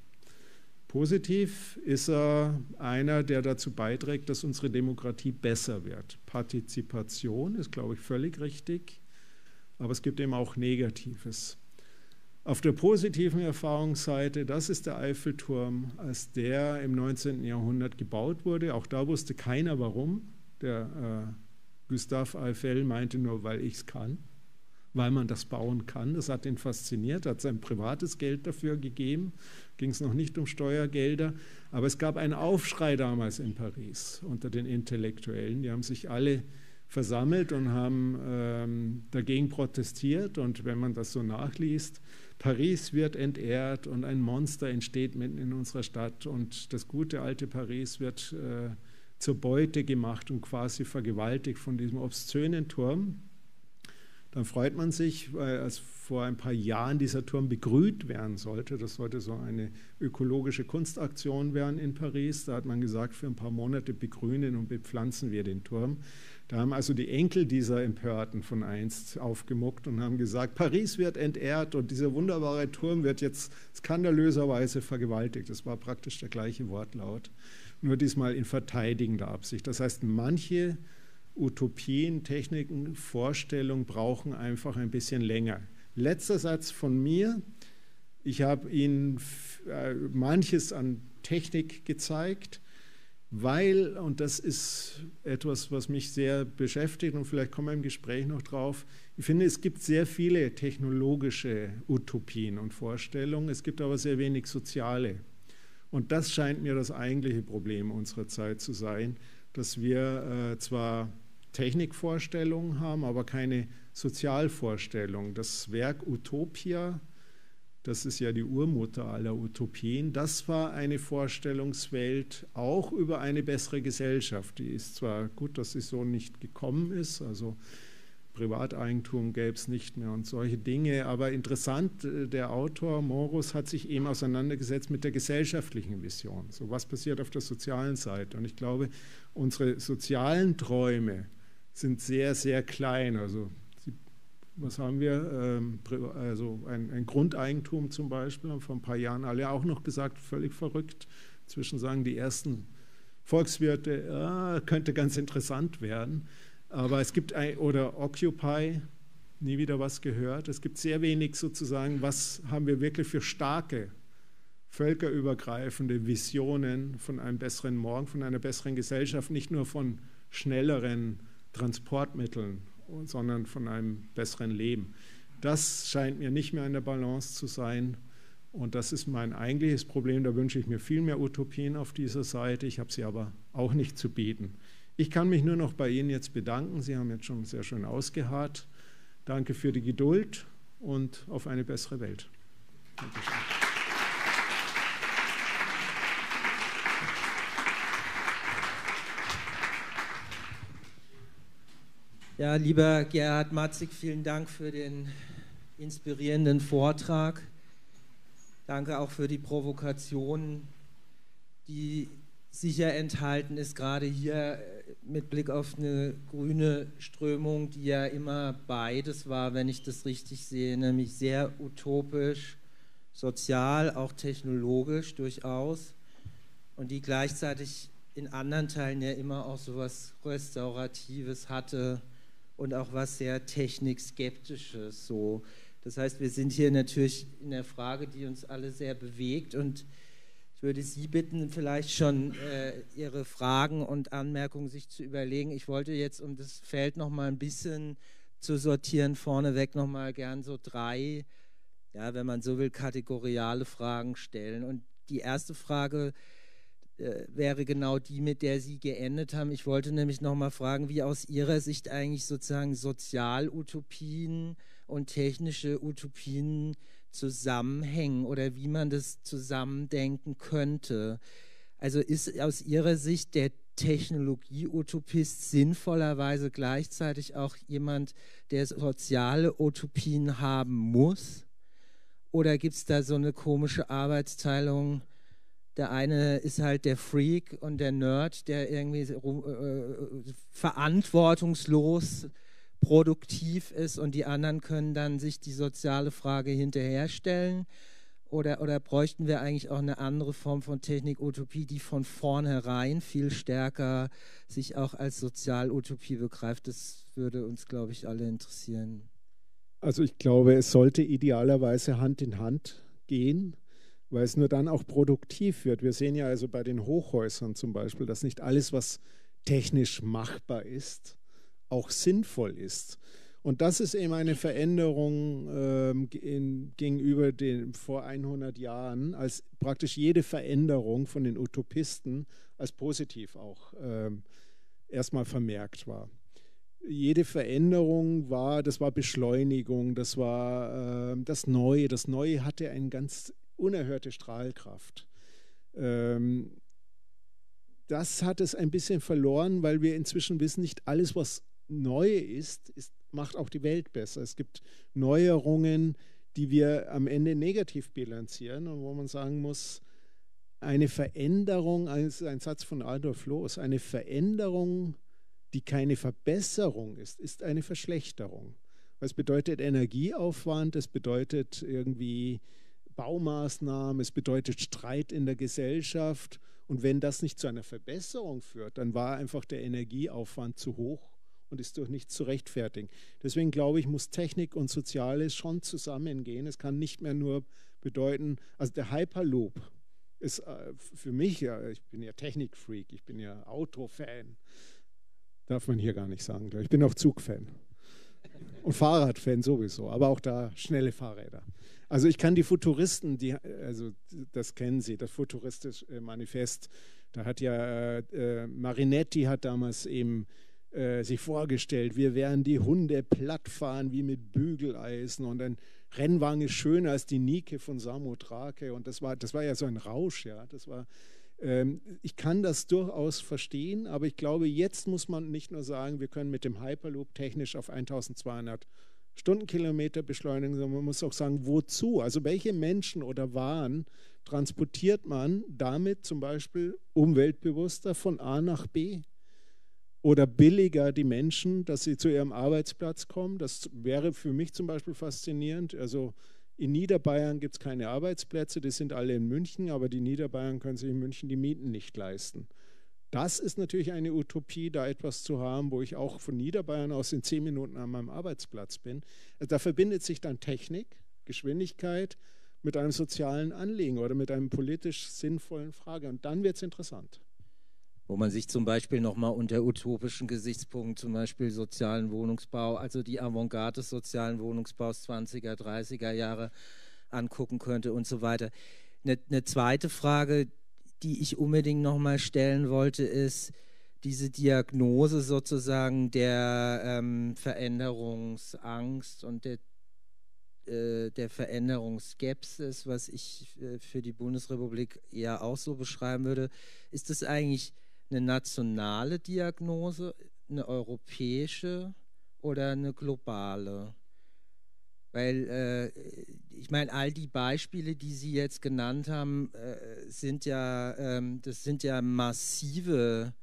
Positiv ist er einer, der dazu beiträgt, dass unsere Demokratie besser wird. Partizipation ist, glaube ich, völlig richtig, aber es gibt eben auch Negatives. Auf der positiven Erfahrungsseite, das ist der Eiffelturm, als der im neunzehnten Jahrhundert gebaut wurde. Auch da wusste keiner, warum. Der äh, Gustave Eiffel meinte nur, weil ich es kann, weil man das bauen kann. Das hat ihn fasziniert, hat sein privates Geld dafür gegeben. Ging es noch nicht um Steuergelder. Aber es gab einen Aufschrei damals in Paris unter den Intellektuellen. Die haben sich alle versammelt und haben ähm, dagegen protestiert. Und wenn man das so nachliest, Paris wird entehrt und ein Monster entsteht mitten in unserer Stadt und das gute alte Paris wird äh, zur Beute gemacht und quasi vergewaltigt von diesem obszönen Turm. Dann freut man sich, weil als vor ein paar Jahren dieser Turm begrünt werden sollte. Das sollte so eine ökologische Kunstaktion werden in Paris. Da hat man gesagt, für ein paar Monate begrünen und bepflanzen wir den Turm. Da haben also die Enkel dieser Empörten von einst aufgemuckt und haben gesagt, Paris wird entehrt und dieser wunderbare Turm wird jetzt skandalöserweise vergewaltigt. Das war praktisch der gleiche Wortlaut, nur diesmal in verteidigender Absicht. Das heißt, manche Utopien, Techniken, Vorstellungen brauchen einfach ein bisschen länger. Letzter Satz von mir. Ich habe Ihnen manches an Technik gezeigt, weil, und das ist etwas, was mich sehr beschäftigt und vielleicht kommen wir im Gespräch noch drauf, ich finde, es gibt sehr viele technologische Utopien und Vorstellungen, es gibt aber sehr wenig soziale. Und das scheint mir das eigentliche Problem unserer Zeit zu sein, dass wir äh, zwar Technikvorstellungen haben, aber keine Sozialvorstellung. Das Werk Utopia, das ist ja die Urmutter aller Utopien, das war eine Vorstellungswelt auch über eine bessere Gesellschaft. Die ist zwar gut, dass sie so nicht gekommen ist, also Privateigentum gäbe es nicht mehr und solche Dinge, aber interessant, der Autor Morus hat sich eben auseinandergesetzt mit der gesellschaftlichen Vision. So, was passiert auf der sozialen Seite? Und ich glaube, unsere sozialen Träume sind sehr, sehr klein. Also was haben wir? Also ein, ein Grundeigentum zum Beispiel, haben vor ein paar Jahren alle auch noch gesagt, völlig verrückt. Inzwischen sagen die ersten Volkswirte, ja, könnte ganz interessant werden. Aber es gibt, ein, oder Occupy, nie wieder was gehört. Es gibt sehr wenig sozusagen, was haben wir wirklich für starke, völkerübergreifende Visionen von einem besseren Morgen, von einer besseren Gesellschaft, nicht nur von schnelleren Transportmitteln, sondern von einem besseren Leben. Das scheint mir nicht mehr in der Balance zu sein und das ist mein eigentliches Problem. Da wünsche ich mir viel mehr Utopien auf dieser Seite. Ich habe sie aber auch nicht zu bieten. Ich kann mich nur noch bei Ihnen jetzt bedanken. Sie haben jetzt schon sehr schön ausgeharrt. Danke für die Geduld und auf eine bessere Welt. Dankeschön. Ja, lieber Gerhard Matzig, vielen Dank für den inspirierenden Vortrag. Danke auch für die Provokation, die sicher enthalten ist, gerade hier mit Blick auf eine grüne Strömung, die ja immer beides war, wenn ich das richtig sehe, nämlich sehr utopisch, sozial, auch technologisch durchaus, und die gleichzeitig in anderen Teilen ja immer auch so was Restauratives hatte und auch was sehr Technikskeptisches. So. Das heißt, wir sind hier natürlich in der Frage, die uns alle sehr bewegt, und ich würde Sie bitten, vielleicht schon äh, Ihre Fragen und Anmerkungen sich zu überlegen. Ich wollte jetzt, um das Feld noch mal ein bisschen zu sortieren, vorneweg noch mal gern so drei, ja, wenn man so will, kategoriale Fragen stellen. Und die erste Frage äh, wäre genau die, mit der Sie geendet haben. Ich wollte nämlich noch mal fragen, wie aus Ihrer Sicht eigentlich sozusagen Sozialutopien und technische Utopien zusammenhängen oder wie man das zusammendenken könnte. Also ist aus Ihrer Sicht der Technologie-Utopist sinnvollerweise gleichzeitig auch jemand, der soziale Utopien haben muss? Oder gibt es da so eine komische Arbeitsteilung? Der eine ist halt der Freak und der Nerd, der irgendwie äh, verantwortungslos produktiv ist, und die anderen können dann sich die soziale Frage hinterherstellen? Oder, oder bräuchten wir eigentlich auch eine andere Form von Technik-Utopie, die von vornherein viel stärker sich auch als Sozialutopie begreift? Das würde uns, glaube ich, alle interessieren. Also ich glaube, es sollte idealerweise Hand in Hand gehen, weil es nur dann auch produktiv wird. Wir sehen ja also bei den Hochhäusern zum Beispiel, dass nicht alles, was technisch machbar ist, auch sinnvoll ist. Und das ist eben eine Veränderung ähm, in, gegenüber den vor hundert Jahren, als praktisch jede Veränderung von den Utopisten als positiv auch ähm, erstmal vermerkt war. Jede Veränderung war, das war Beschleunigung, das war äh, das Neue. Das Neue hatte eine ganz unerhörte Strahlkraft. Ähm, das hat es ein bisschen verloren, weil wir inzwischen wissen, nicht alles, was neu ist, ist, macht auch die Welt besser. Es gibt Neuerungen, die wir am Ende negativ bilanzieren und wo man sagen muss, eine Veränderung, ein, ein Satz von Adolf Loos, eine Veränderung, die keine Verbesserung ist, ist eine Verschlechterung. Es bedeutet Energieaufwand, es bedeutet irgendwie Baumaßnahmen, es bedeutet Streit in der Gesellschaft, und wenn das nicht zu einer Verbesserung führt, dann war einfach der Energieaufwand zu hoch und ist durch nichts zu rechtfertigen. Deswegen glaube ich, muss Technik und Soziales schon zusammengehen. Es kann nicht mehr nur bedeuten, also der Hyperloop ist äh, für mich, ja, ich bin ja Technikfreak, ich bin ja Autofan, darf man hier gar nicht sagen, ich bin auch Zugfan und Fahrradfan sowieso, aber auch da schnelle Fahrräder. Also ich kann die Futuristen, die, also das kennen Sie, das futuristische Manifest, da hat ja äh, Marinetti hat damals eben Äh, sich vorgestellt, wir werden die Hunde plattfahren wie mit Bügeleisen, und ein Rennwagen ist schöner als die Nike von Samothrake, und das war, das war ja so ein Rausch, ja, das war, ähm, ich kann das durchaus verstehen, aber ich glaube, jetzt muss man nicht nur sagen, wir können mit dem Hyperloop technisch auf eintausendzweihundert Stundenkilometer beschleunigen, sondern man muss auch sagen, wozu, also welche Menschen oder Waren transportiert man damit zum Beispiel umweltbewusster von A nach B? Oder billiger die Menschen, dass sie zu ihrem Arbeitsplatz kommen. Das wäre für mich zum Beispiel faszinierend. Also in Niederbayern gibt es keine Arbeitsplätze, die sind alle in München, aber die Niederbayern können sich in München die Mieten nicht leisten. Das ist natürlich eine Utopie, da etwas zu haben, wo ich auch von Niederbayern aus in zehn Minuten an meinem Arbeitsplatz bin. Also da verbindet sich dann Technik, Geschwindigkeit mit einem sozialen Anliegen oder mit einem politisch sinnvollen Frage. Und dann wird es interessant. Wo man sich zum Beispiel nochmal unter utopischen Gesichtspunkten, zum Beispiel sozialen Wohnungsbau, also die Avantgarde des sozialen Wohnungsbaus zwanziger, dreißiger Jahre angucken könnte und so weiter. Eine, eine zweite Frage, die ich unbedingt nochmal stellen wollte, ist diese Diagnose sozusagen der ähm, Veränderungsangst und der, äh, der Veränderungsskepsis, was ich äh, für die Bundesrepublik eher auch so beschreiben würde. Ist das eigentlich eine nationale Diagnose, eine europäische oder eine globale? Weil äh, ich meine, all die Beispiele, die Sie jetzt genannt haben, äh, sind ja, ähm, das sind ja massive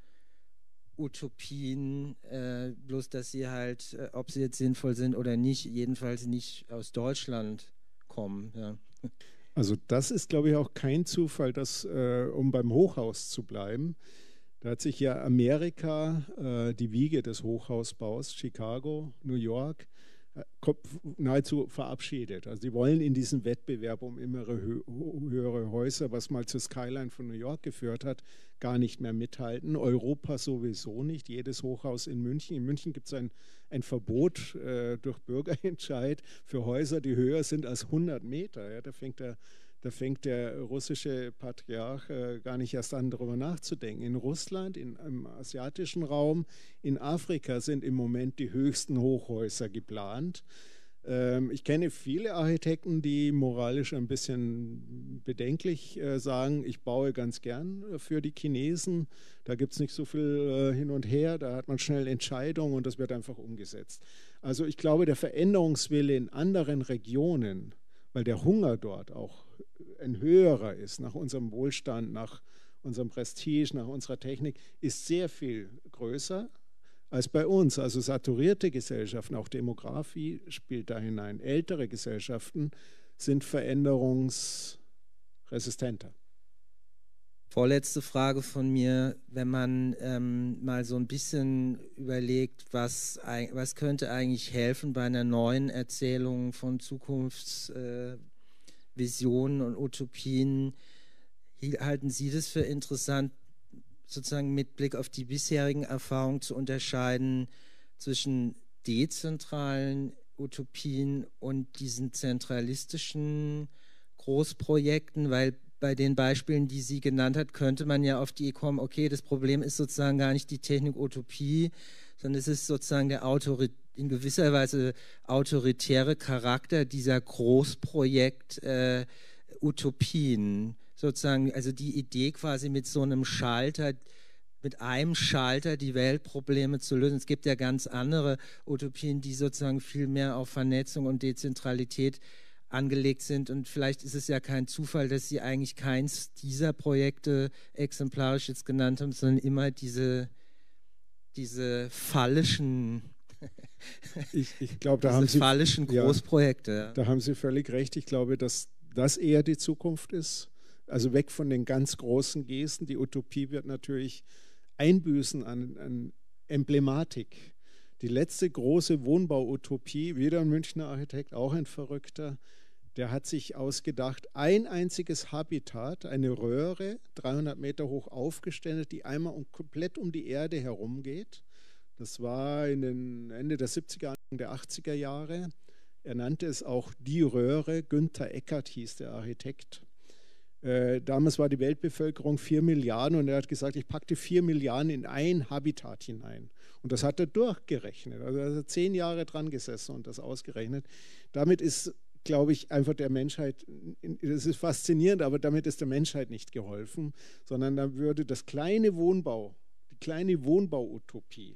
Utopien, äh, bloß dass sie halt, äh, ob sie jetzt sinnvoll sind oder nicht, jedenfalls nicht aus Deutschland kommen. Ja. Also das ist, glaube ich, auch kein Zufall, dass, äh, um beim Hochhaus zu bleiben, da hat sich ja Amerika, äh, die Wiege des Hochhausbaus, Chicago, New York, äh, nahezu verabschiedet. Also die wollen in diesem Wettbewerb um immer hö höhere Häuser, was mal zur Skyline von New York geführt hat, gar nicht mehr mithalten. Europa sowieso nicht. Jedes Hochhaus in München. In München gibt es ein, ein Verbot äh, durch Bürgerentscheid für Häuser, die höher sind als hundert Meter. Ja, da fängt der Da fängt der russische Patriarch äh, gar nicht erst an, darüber nachzudenken. In Russland, in, im asiatischen Raum, in Afrika sind im Moment die höchsten Hochhäuser geplant. Ähm, ich kenne viele Architekten, die moralisch ein bisschen bedenklich äh, sagen, ich baue ganz gern für die Chinesen. Da gibt es nicht so viel äh, hin und her, da hat man schnell Entscheidungen und das wird einfach umgesetzt. Also ich glaube, der Veränderungswille in anderen Regionen, weil der Hunger dort auch ein höherer ist, nach unserem Wohlstand, nach unserem Prestige, nach unserer Technik, ist sehr viel größer als bei uns. Also saturierte Gesellschaften, auch Demografie spielt da hinein. Ältere Gesellschaften sind veränderungsresistenter. Vorletzte Frage von mir, wenn man ähm, mal so ein bisschen überlegt, was, was könnte eigentlich helfen bei einer neuen Erzählung von Zukunftsvisionen äh, und Utopien. Halten Sie das für interessant, sozusagen mit Blick auf die bisherigen Erfahrungen zu unterscheiden zwischen dezentralen Utopien und diesen zentralistischen Großprojekten, weil bei den Beispielen, die sie genannt hat, könnte man ja auf die Idee kommen, okay, das Problem ist sozusagen gar nicht die Technik-Utopie, sondern es ist sozusagen der Autorit in gewisser Weise autoritäre Charakter dieser Großprojekt-Utopien. Äh, sozusagen, also die Idee quasi mit so einem Schalter, mit einem Schalter die Weltprobleme zu lösen. Es gibt ja ganz andere Utopien, die sozusagen viel mehr auf Vernetzung und Dezentralität angelegt sind, und vielleicht ist es ja kein Zufall, dass Sie eigentlich keins dieser Projekte exemplarisch jetzt genannt haben, sondern immer diese, diese phallischen, ich, ich glaube, da haben Sie, phallischen Großprojekte. Ja, da haben Sie völlig recht. Ich glaube, dass das eher die Zukunft ist. Also weg von den ganz großen Gesten. Die Utopie wird natürlich einbüßen an, an Emblematik. Die letzte große Wohnbau-Utopie, wieder ein Münchner Architekt, auch ein Verrückter, der hat sich ausgedacht, ein einziges Habitat, eine Röhre, dreihundert Meter hoch aufgestellt, die einmal um, komplett um die Erde herumgeht. Das war in den Ende der siebziger, Anfang der achtziger Jahre. Er nannte es auch die Röhre. Günther Eckert hieß der Architekt. Äh, damals war die Weltbevölkerung vier Milliarden und er hat gesagt, ich packte vier Milliarden in ein Habitat hinein. Und das hat er durchgerechnet. Also er hat zehn Jahre dran gesessen und das ausgerechnet. Damit ist, glaube ich, einfach der Menschheit, das ist faszinierend, aber damit ist der Menschheit nicht geholfen, sondern dann würde das kleine Wohnbau, die kleine Wohnbau-Utopie,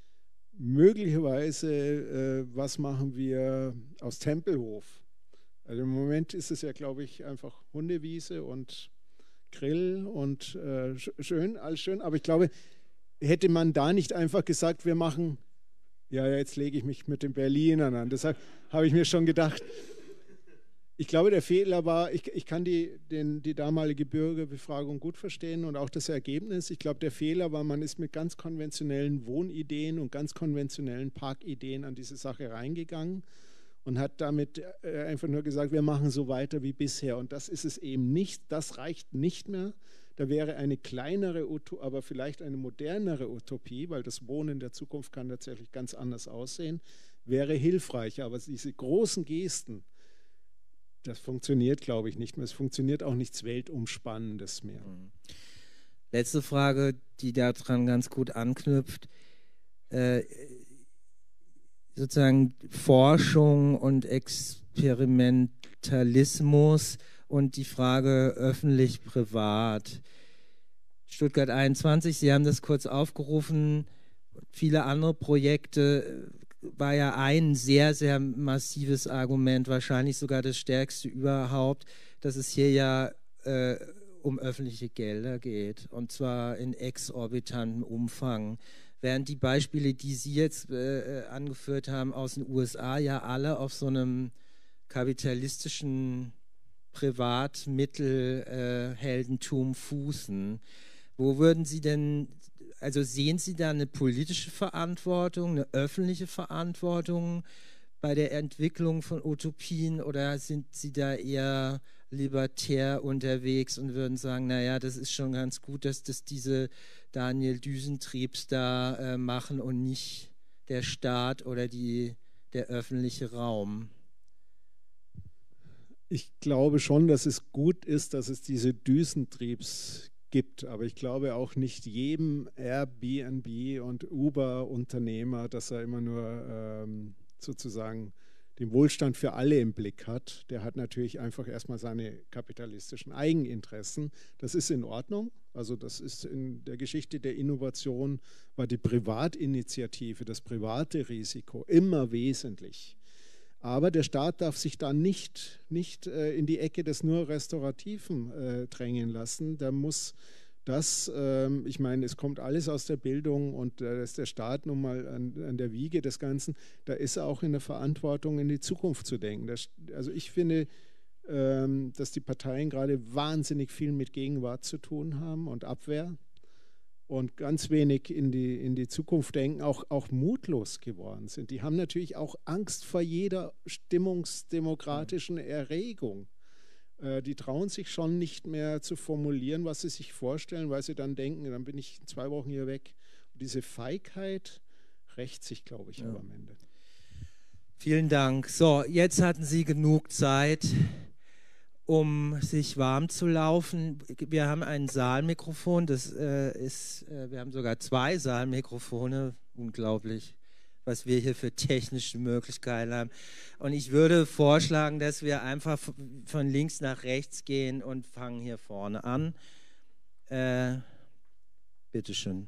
möglicherweise, äh, was machen wir aus Tempelhof? Also im Moment ist es ja, glaube ich, einfach Hundewiese und Grill und äh, schön, alles schön, aber ich glaube, hätte man da nicht einfach gesagt, wir machen, ja, jetzt lege ich mich mit den Berlinern an. Deshalb habe ich mir schon gedacht, ich glaube, der Fehler war, ich, ich kann die, den, die damalige Bürgerbefragung gut verstehen und auch das Ergebnis. Ich glaube, der Fehler war, man ist mit ganz konventionellen Wohnideen und ganz konventionellen Parkideen an diese Sache reingegangen und hat damit einfach nur gesagt, wir machen so weiter wie bisher. Und das ist es eben nicht, das reicht nicht mehr. Da wäre eine kleinere, aber vielleicht eine modernere Utopie, weil das Wohnen der Zukunft kann tatsächlich ganz anders aussehen, wäre hilfreich. Aber diese großen Gesten, das funktioniert, glaube ich, nicht mehr. Es funktioniert auch nichts Weltumspannendes mehr. Letzte Frage, die daran ganz gut anknüpft. Äh, sozusagen Forschung und Experimentalismus und die Frage öffentlich-privat. Stuttgart einundzwanzig, Sie haben das kurz aufgerufen, viele andere Projekte. war ja ein sehr, sehr massives Argument, wahrscheinlich sogar das stärkste überhaupt, dass es hier ja äh, um öffentliche Gelder geht, und zwar in exorbitantem Umfang. Während die Beispiele, die Sie jetzt äh, angeführt haben aus den U S A, ja alle auf so einem kapitalistischen Privatmittelheldentum äh, fußen. Wo würden Sie denn, also sehen Sie da eine politische Verantwortung, eine öffentliche Verantwortung bei der Entwicklung von Utopien, oder sind Sie da eher libertär unterwegs und würden sagen, naja, das ist schon ganz gut, dass das diese Daniel Düsentriebs da äh, machen und nicht der Staat oder die, der öffentliche Raum? Ich glaube schon, dass es gut ist, dass es diese Düsentriebs gibt, aber ich glaube auch nicht jedem Airbnb und Uber-Unternehmer, dass er immer nur ähm, sozusagen den Wohlstand für alle im Blick hat. Der hat natürlich einfach erstmal seine kapitalistischen Eigeninteressen. Das ist in Ordnung. Also das ist in der Geschichte der Innovation, war die Privatinitiative, das private Risiko immer wesentlich. Aber der Staat darf sich da nicht, nicht äh, in die Ecke des nur Restaurativen äh, drängen lassen. Da muss das, ähm, ich meine, es kommt alles aus der Bildung, und da äh, ist der Staat nun mal an, an der Wiege des Ganzen. Da ist er auch in der Verantwortung, in die Zukunft zu denken. Das, also ich finde, ähm, dass die Parteien gerade wahnsinnig viel mit Gegenwart zu tun haben und Abwehr und ganz wenig in die, in die Zukunft denken, auch, auch mutlos geworden sind. Die haben natürlich auch Angst vor jeder stimmungsdemokratischen Erregung. Äh, die trauen sich schon nicht mehr zu formulieren, was sie sich vorstellen, weil sie dann denken, dann bin ich in zwei Wochen hier weg. Und diese Feigheit rächt sich, glaube ich, ja. aber am Ende. Vielen Dank. So, jetzt hatten Sie genug Zeit, um sich warm zu laufen. Wir haben ein Saalmikrofon, das äh, ist, äh, wir haben sogar zwei Saalmikrofone, unglaublich, was wir hier für technische Möglichkeiten haben. Und ich würde vorschlagen, dass wir einfach von links nach rechts gehen und fangen hier vorne an. Äh, bitteschön.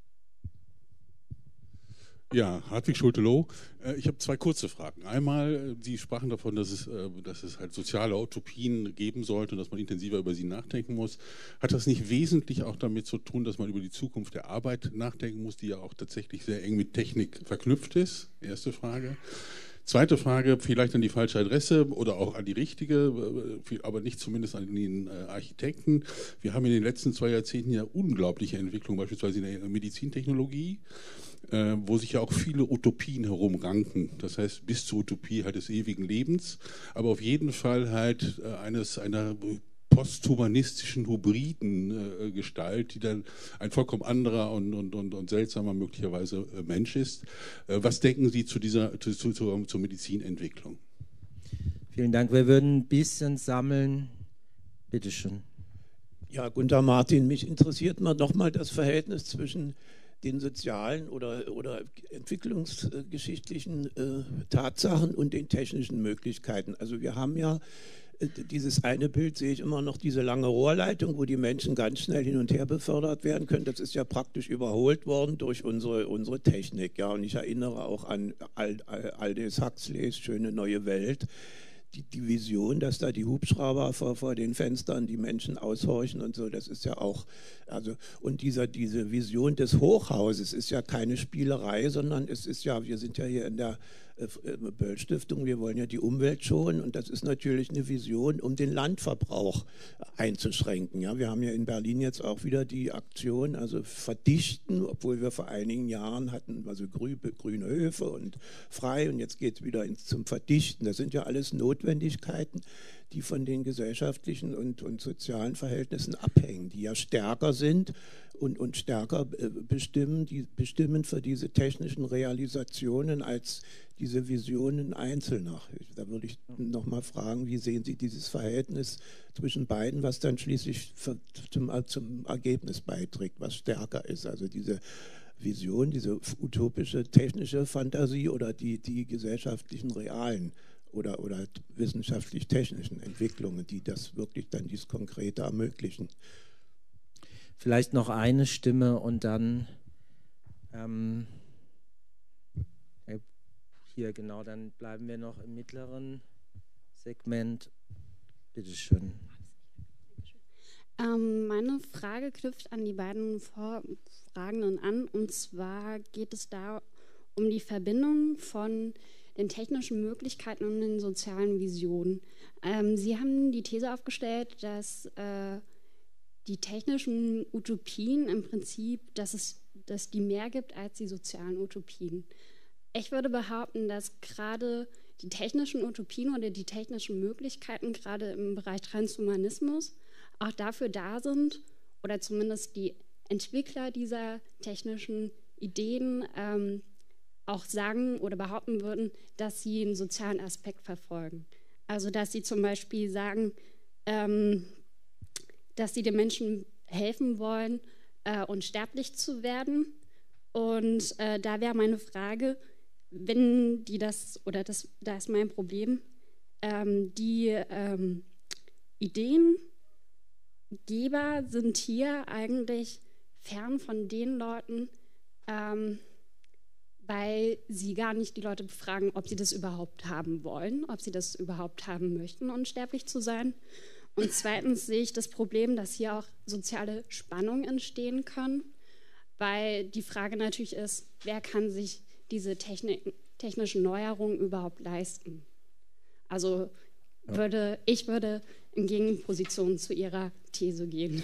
Ja, Hartwig Schulte-Loh. Ich habe zwei kurze Fragen. Einmal, Sie sprachen davon, dass es, dass es halt soziale Utopien geben sollte und dass man intensiver über sie nachdenken muss. Hat das nicht wesentlich auch damit zu tun, dass man über die Zukunft der Arbeit nachdenken muss, die ja auch tatsächlich sehr eng mit Technik verknüpft ist? Erste Frage. Zweite Frage, vielleicht an die falsche Adresse oder auch an die richtige, aber nicht zumindest an den Architekten. Wir haben in den letzten zwei Jahrzehnten ja unglaubliche Entwicklungen, beispielsweise in der Medizintechnologie, wo sich ja auch viele Utopien herumranken. Das heißt, bis zur Utopie halt des ewigen Lebens, aber auf jeden Fall halt eines einer posthumanistischen hybriden äh, Gestalt, die dann ein vollkommen anderer und, und, und, und seltsamer möglicherweise äh, Mensch ist. Äh, was denken Sie zu dieser zu, zu, zur, zur Medizinentwicklung? Vielen Dank. Wir würden ein bisschen sammeln. Bitte schön. Ja, Gunther Martin, mich interessiert mal nochmal das Verhältnis zwischen den sozialen oder, oder entwicklungsgeschichtlichen äh, Tatsachen und den technischen Möglichkeiten. Also wir haben ja dieses eine Bild, sehe ich immer noch, diese lange Rohrleitung, wo die Menschen ganz schnell hin und her befördert werden können. Das ist ja praktisch überholt worden durch unsere, unsere Technik. Ja, und ich erinnere auch an Aldous Huxleys Schöne neue Welt. Die, die Vision, dass da die Hubschrauber vor, vor den Fenstern die Menschen aushorchen und so, das ist ja auch, also, und dieser, diese Vision des Hochhauses ist ja keine Spielerei, sondern es ist ja, wir sind ja hier in der Böll-Stiftung, wir wollen ja die Umwelt schonen, und das ist natürlich eine Vision, um den Landverbrauch einzuschränken. Ja, wir haben ja in Berlin jetzt auch wieder die Aktion, also verdichten, obwohl wir vor einigen Jahren hatten, also grü grüne Höfe und frei, und jetzt geht es wieder ins, zum Verdichten. Das sind ja alles Notwendigkeiten, die von den gesellschaftlichen und, und sozialen Verhältnissen abhängen, die ja stärker sind und, und stärker bestimmen, die bestimmen für diese technischen Realisationen als diese Visionen Einzelner. Da würde ich noch mal fragen, wie sehen Sie dieses Verhältnis zwischen beiden, was dann schließlich für, zum, zum Ergebnis beiträgt, was stärker ist, also diese Vision, diese utopische technische Fantasie oder die, die gesellschaftlichen realen oder, oder wissenschaftlich-technischen Entwicklungen, die das wirklich dann dieses Konkrete ermöglichen. Vielleicht noch eine Stimme und dann ähm, Herr hier, genau, dann bleiben wir noch im mittleren Segment. Bitte schön. Ähm, meine Frage knüpft an die beiden Vorfragenden an. Und zwar geht es da um die Verbindung von den technischen Möglichkeiten und den sozialen Visionen. Ähm, Sie haben die These aufgestellt, dass äh, die technischen Utopien im Prinzip, dass es dass die mehr gibt als die sozialen Utopien. Ich würde behaupten, dass gerade die technischen Utopien oder die technischen Möglichkeiten gerade im Bereich Transhumanismus auch dafür da sind, oder zumindest die Entwickler dieser technischen Ideen ähm, auch sagen oder behaupten würden, dass sie einen sozialen Aspekt verfolgen. Also dass sie zum Beispiel sagen, ähm, dass sie den Menschen helfen wollen, äh, unsterblich zu werden. Und äh, da wäre meine Frage, wenn die das, oder das, da ist mein Problem, ähm, die ähm, Ideengeber sind hier eigentlich fern von den Leuten, ähm, weil sie gar nicht die Leute befragen, ob sie das überhaupt haben wollen, ob sie das überhaupt haben möchten, unsterblich zu sein. Und zweitens sehe ich das Problem, dass hier auch soziale Spannungen entstehen können, weil die Frage natürlich ist, wer kann sich diese Technik, technischen Neuerungen überhaupt leisten? Also würde, ich würde in Gegenposition zu Ihrer These gehen.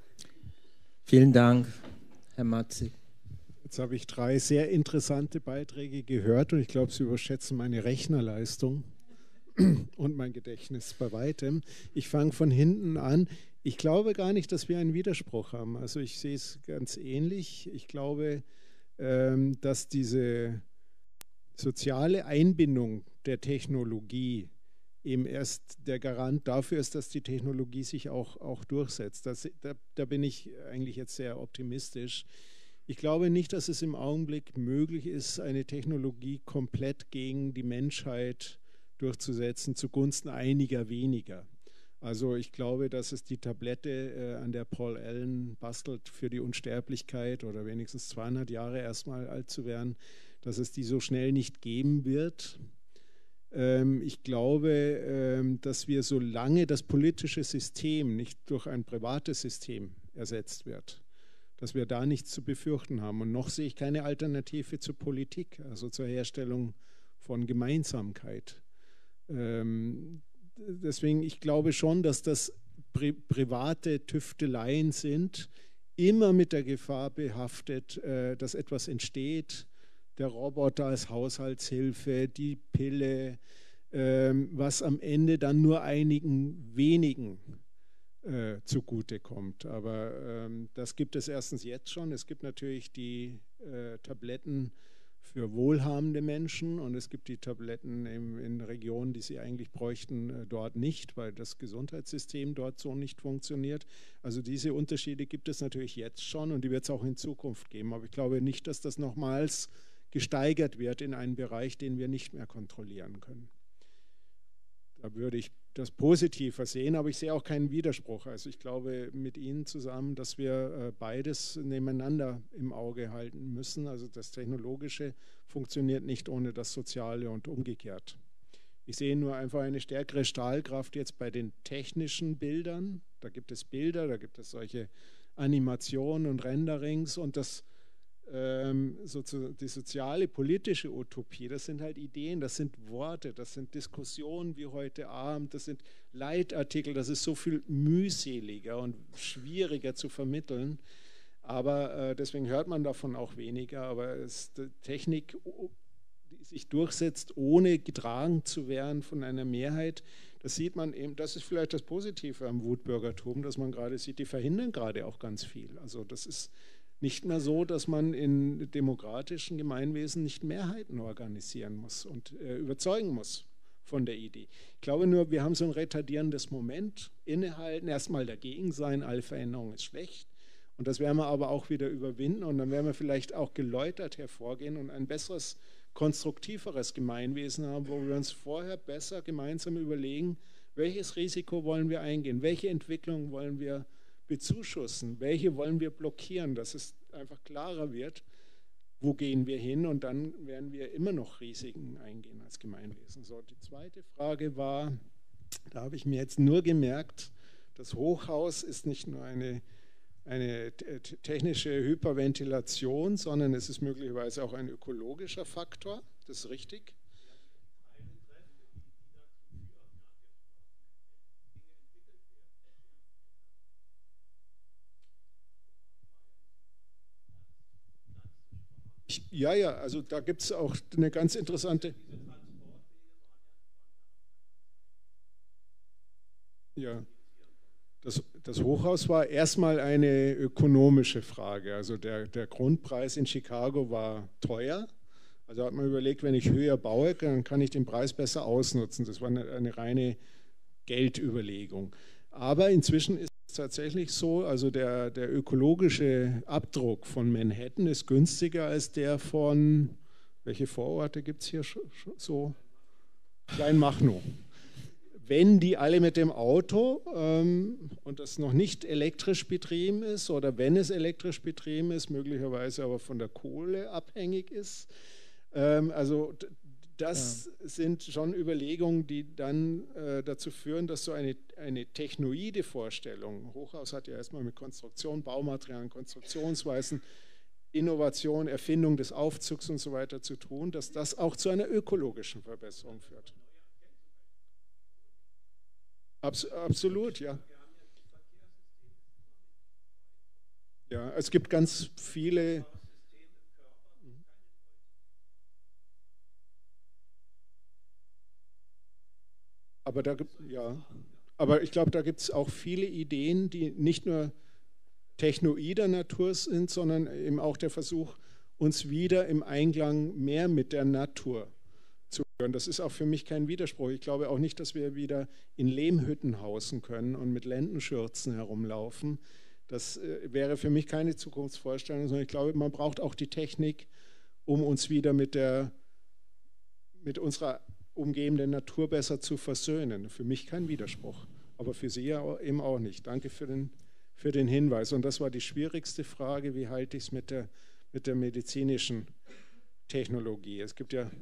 Vielen Dank, Herr Matzig. Jetzt habe ich drei sehr interessante Beiträge gehört und ich glaube, Sie überschätzen meine Rechnerleistung und mein Gedächtnis bei weitem. Ich fange von hinten an. Ich glaube gar nicht, dass wir einen Widerspruch haben. Also ich sehe es ganz ähnlich. Ich glaube, ähm, dass diese soziale Einbindung der Technologie eben erst der Garant dafür ist, dass die Technologie sich auch, auch durchsetzt. Das, da, da bin ich eigentlich jetzt sehr optimistisch. Ich glaube nicht, dass es im Augenblick möglich ist, eine Technologie komplett gegen die Menschheit durchzusetzen, zugunsten einiger weniger. Also ich glaube, dass es die Tablette, äh, an der Paul Allen bastelt für die Unsterblichkeit oder wenigstens zweihundert Jahre erstmal alt zu werden, dass es die so schnell nicht geben wird. Ähm, ich glaube, ähm, dass wir, solange das politische System nicht durch ein privates System ersetzt wird, dass wir da nichts zu befürchten haben. Und noch sehe ich keine Alternative zur Politik, also zur Herstellung von Gemeinsamkeit. Ähm, deswegen, ich glaube schon, dass das pri private Tüfteleien sind, immer mit der Gefahr behaftet, äh, dass etwas entsteht, der Roboter als Haushaltshilfe, die Pille, ähm, was am Ende dann nur einigen wenigen Äh, zugutekommt. Aber ähm, das gibt es erstens jetzt schon. Es gibt natürlich die äh, Tabletten für wohlhabende Menschen und es gibt die Tabletten in, in Regionen, die sie eigentlich bräuchten, äh, dort nicht, weil das Gesundheitssystem dort so nicht funktioniert. Also diese Unterschiede gibt es natürlich jetzt schon und die wird es auch in Zukunft geben. Aber ich glaube nicht, dass das nochmals gesteigert wird in einen Bereich, den wir nicht mehr kontrollieren können. Da würde ich das positiver sehen, aber ich sehe auch keinen Widerspruch. Also ich glaube mit Ihnen zusammen, dass wir beides nebeneinander im Auge halten müssen. Also das Technologische funktioniert nicht ohne das Soziale und umgekehrt. Ich sehe nur einfach eine stärkere Strahlkraft jetzt bei den technischen Bildern. Da gibt es Bilder, da gibt es solche Animationen und Renderings und das Ähm, so zu, die soziale, politische Utopie, das sind halt Ideen, das sind Worte, das sind Diskussionen wie heute Abend, das sind Leitartikel, das ist so viel mühseliger und schwieriger zu vermitteln, aber äh, deswegen hört man davon auch weniger, aber es ist die Technik, die sich durchsetzt, ohne getragen zu werden von einer Mehrheit, das sieht man eben, das ist vielleicht das Positive am Wutbürgertum, dass man gerade sieht, die verhindern gerade auch ganz viel, also das ist nicht mehr so, dass man in demokratischen Gemeinwesen nicht Mehrheiten organisieren muss und äh, überzeugen muss von der Idee. Ich glaube nur, wir haben so ein retardierendes Moment, innehalten, erstmal dagegen sein, alle Veränderung ist schlecht und das werden wir aber auch wieder überwinden und dann werden wir vielleicht auch geläutert hervorgehen und ein besseres, konstruktiveres Gemeinwesen haben, wo wir uns vorher besser gemeinsam überlegen, welches Risiko wollen wir eingehen, welche Entwicklung wollen wir bezuschussen, welche wollen wir blockieren, dass es einfach klarer wird, wo gehen wir hin? Und dann werden wir immer noch Risiken eingehen als Gemeinwesen. So, die zweite Frage war, da habe ich mir jetzt nur gemerkt, das Hochhaus ist nicht nur eine, eine technische Hyperventilation, sondern es ist möglicherweise auch ein ökologischer Faktor. Das ist richtig? Ja, ja, also da gibt es auch eine ganz interessante... Ja, das, das Hochhaus war erstmal eine ökonomische Frage. Also der, der Grundpreis in Chicago war teuer. Also hat man überlegt, wenn ich höher baue, dann kann ich den Preis besser ausnutzen. Das war eine, eine reine Geldüberlegung. Aber inzwischen ist es tatsächlich so, also der, der ökologische Abdruck von Manhattan ist günstiger als der von, welche Vororte gibt es hier so? Kleinmachnow. Wenn die alle mit dem Auto ähm, und das noch nicht elektrisch betrieben ist oder wenn es elektrisch betrieben ist, möglicherweise aber von der Kohle abhängig ist. Ähm, also das ja. sind schon Überlegungen, die dann äh, dazu führen, dass so eine, eine technoide Vorstellung, Hochhaus hat ja erstmal mit Konstruktion, Baumaterialien, Konstruktionsweisen, Innovation, Erfindung des Aufzugs und so weiter zu tun, dass das auch zu einer ökologischen Verbesserung führt. Abs absolut, ja. Ja, es gibt ganz viele. Aber da gibt ja, aber ich glaube, da gibt es auch viele Ideen, die nicht nur technoider Natur sind, sondern eben auch der Versuch, uns wieder im Einklang mehr mit der Natur zu hören. Das ist auch für mich kein Widerspruch. Ich glaube auch nicht, dass wir wieder in Lehmhütten hausen können und mit Lendenschürzen herumlaufen. Das äh, wäre für mich keine Zukunftsvorstellung, sondern ich glaube, man braucht auch die Technik, um uns wieder mit, der, mit unserer umgebenden Natur besser zu versöhnen. Für mich kein Widerspruch, aber für Sie ja eben auch nicht. Danke für den, für den Hinweis. Und das war die schwierigste Frage, wie halte ich es mit der, mit der medizinischen Technologie? Es gibt ja...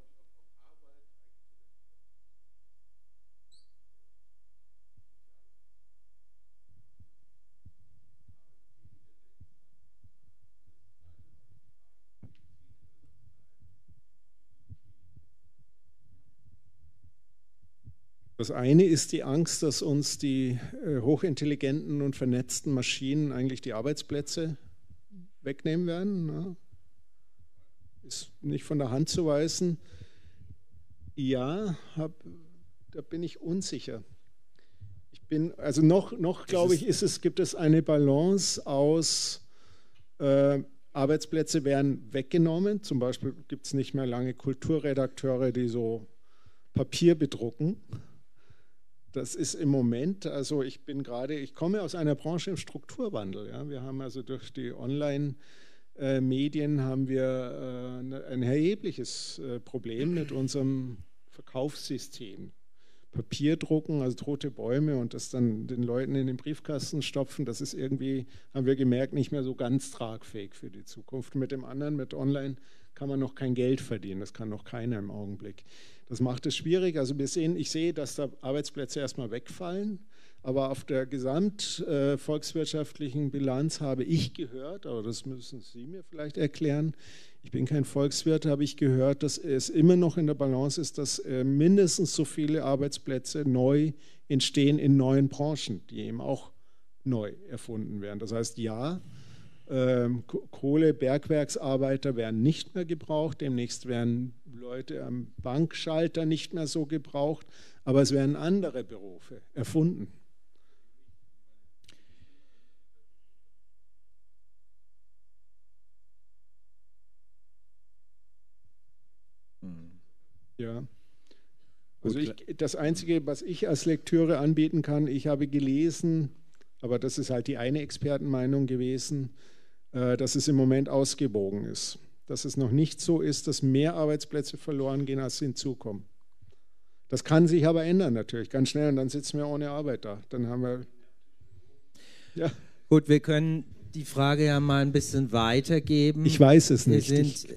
Das eine ist die Angst, dass uns die äh, hochintelligenten und vernetzten Maschinen eigentlich die Arbeitsplätze wegnehmen werden. Ne? Ist nicht von der Hand zu weisen. Ja, hab, da bin ich unsicher. Ich bin, also noch, noch glaube ich, ist es, gibt es eine Balance aus äh, Arbeitsplätze werden weggenommen. Zum Beispiel gibt es nicht mehr lange Kulturredakteure, die so Papier bedrucken. Das ist im Moment, also ich bin gerade, ich komme aus einer Branche im Strukturwandel. Ja. Wir haben also durch die Online-Medien haben wir äh, ein erhebliches äh, Problem mit unserem Verkaufssystem. Papier drucken, also tote Bäume und das dann den Leuten in den Briefkasten stopfen, das ist irgendwie, haben wir gemerkt, nicht mehr so ganz tragfähig für die Zukunft. Mit dem anderen, mit Online, kann man noch kein Geld verdienen, das kann noch keiner im Augenblick. Das macht es schwierig. Also wir sehen, ich sehe, dass da Arbeitsplätze erstmal wegfallen, aber auf der gesamtvolkswirtschaftlichen Bilanz habe ich gehört, aber das müssen Sie mir vielleicht erklären, ich bin kein Volkswirt, habe ich gehört, dass es immer noch in der Balance ist, dass mindestens so viele Arbeitsplätze neu entstehen in neuen Branchen, die eben auch neu erfunden werden. Das heißt, ja, Kohle, Bergwerksarbeiter werden nicht mehr gebraucht, demnächst werden Leute am Bankschalter nicht mehr so gebraucht, aber es werden andere Berufe erfunden. Ja, also ich, das Einzige, was ich als Lektüre anbieten kann, ich habe gelesen, aber das ist halt die eine Expertenmeinung gewesen, dass es im Moment ausgewogen ist. Dass es noch nicht so ist, dass mehr Arbeitsplätze verloren gehen, als hinzukommen. Das kann sich aber ändern natürlich, ganz schnell. Und dann sitzen wir ohne Arbeit da. Dann haben wir... Ja. Gut, wir können die Frage ja mal ein bisschen weitergeben. Ich weiß es nicht. Wir sind,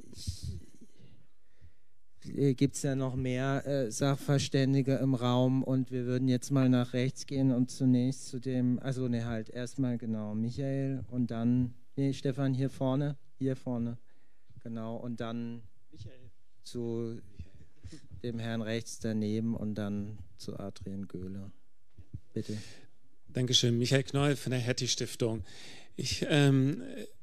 gibt es ja noch mehr äh, Sachverständige im Raum und wir würden jetzt mal nach rechts gehen und zunächst zu dem, also ne, halt erstmal genau Michael und dann, nee, Stefan hier vorne, hier vorne, genau, und dann Michael. Zu dem Herrn rechts daneben und dann zu Adrian Göhler. Bitte. Dankeschön, Michael Knoll von der Hertie-Stiftung. Ich ähm,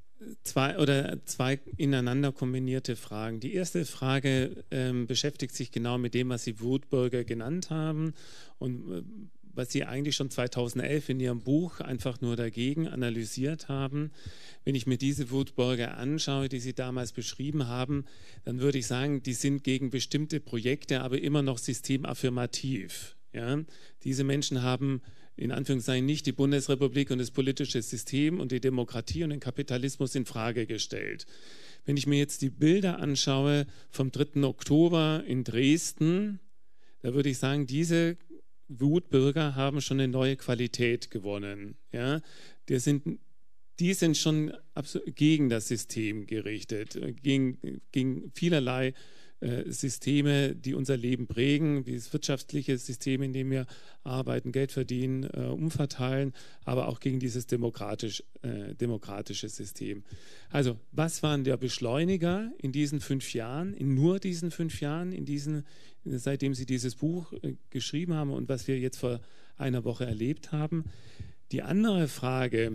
zwei oder zwei ineinander kombinierte Fragen. Die erste Frage ähm, beschäftigt sich genau mit dem, was Sie Wutbürger genannt haben und äh, was Sie eigentlich schon zweitausendelf in Ihrem Buch einfach nur dagegen analysiert haben. Wenn ich mir diese Wutbürger anschaue, die Sie damals beschrieben haben, dann würde ich sagen, die sind gegen bestimmte Projekte, aber immer noch systemaffirmativ. Ja? Diese Menschen haben in Anführungszeichen nicht die Bundesrepublik und das politische System und die Demokratie und den Kapitalismus in Frage gestellt. Wenn ich mir jetzt die Bilder anschaue vom dritten Oktober in Dresden, da würde ich sagen, diese Wutbürger haben schon eine neue Qualität gewonnen. Ja? Die sind, die sind schon gegen das System gerichtet, gegen, gegen vielerlei äh, Systeme, die unser Leben prägen, wie das wirtschaftliche System, in dem wir arbeiten, Geld verdienen, äh, umverteilen, aber auch gegen dieses demokratisch, äh, demokratische System. Also, was waren der Beschleuniger in diesen fünf Jahren, in nur diesen fünf Jahren, in diesen seitdem Sie dieses Buch äh, geschrieben haben und was wir jetzt vor einer Woche erlebt haben. Die andere Frage,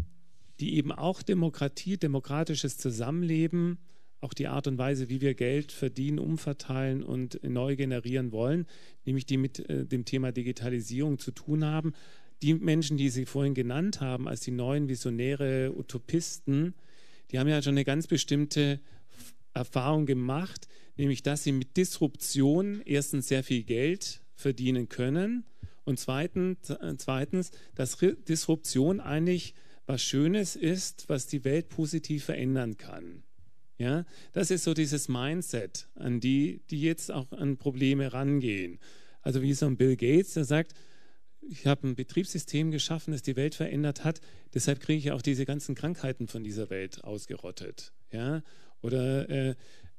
die eben auch Demokratie, demokratisches Zusammenleben, auch die Art und Weise, wie wir Geld verdienen, umverteilen und neu generieren wollen, nämlich die mit äh, dem Thema Digitalisierung zu tun haben. Die Menschen, die Sie vorhin genannt haben, als die neuen Visionäre, Utopisten, die haben ja schon eine ganz bestimmte Erfahrung gemacht, nämlich dass sie mit Disruption erstens sehr viel Geld verdienen können und zweitens, zweitens dass Disruption eigentlich was Schönes ist, was die Welt positiv verändern kann. Ja, das ist so dieses Mindset, an die, die jetzt auch an Probleme rangehen. Also wie so ein Bill Gates, der sagt, ich habe ein Betriebssystem geschaffen, das die Welt verändert hat, deshalb kriege ich auch diese ganzen Krankheiten von dieser Welt ausgerottet. Ja, oder äh,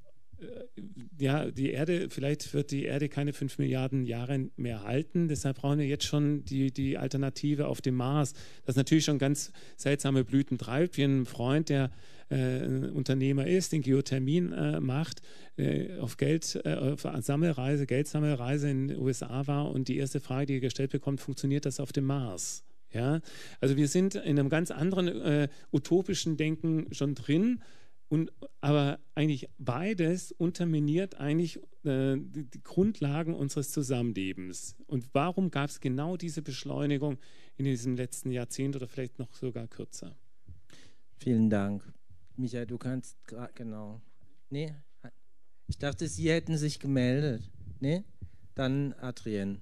ja, die Erde, vielleicht wird die Erde keine fünf Milliarden Jahre mehr halten, deshalb brauchen wir jetzt schon die, die Alternative auf dem Mars, das natürlich schon ganz seltsame Blüten treibt, wie ein Freund, der äh, ein Unternehmer ist, den Geothermien äh, macht, äh, auf Geld, äh, auf Sammelreise, Geldsammelreise in den U S A war und die erste Frage, die er gestellt bekommt, funktioniert das auf dem Mars? Ja? Also wir sind in einem ganz anderen äh, utopischen Denken schon drin. Und, aber eigentlich beides unterminiert eigentlich äh, die, die Grundlagen unseres Zusammenlebens. Und warum gab es genau diese Beschleunigung in diesem letzten Jahrzehnt oder vielleicht noch sogar kürzer? Vielen Dank. Michael, du kannst gerade, genau. Nee, ich dachte, Sie hätten sich gemeldet. Nee? Dann Adrian.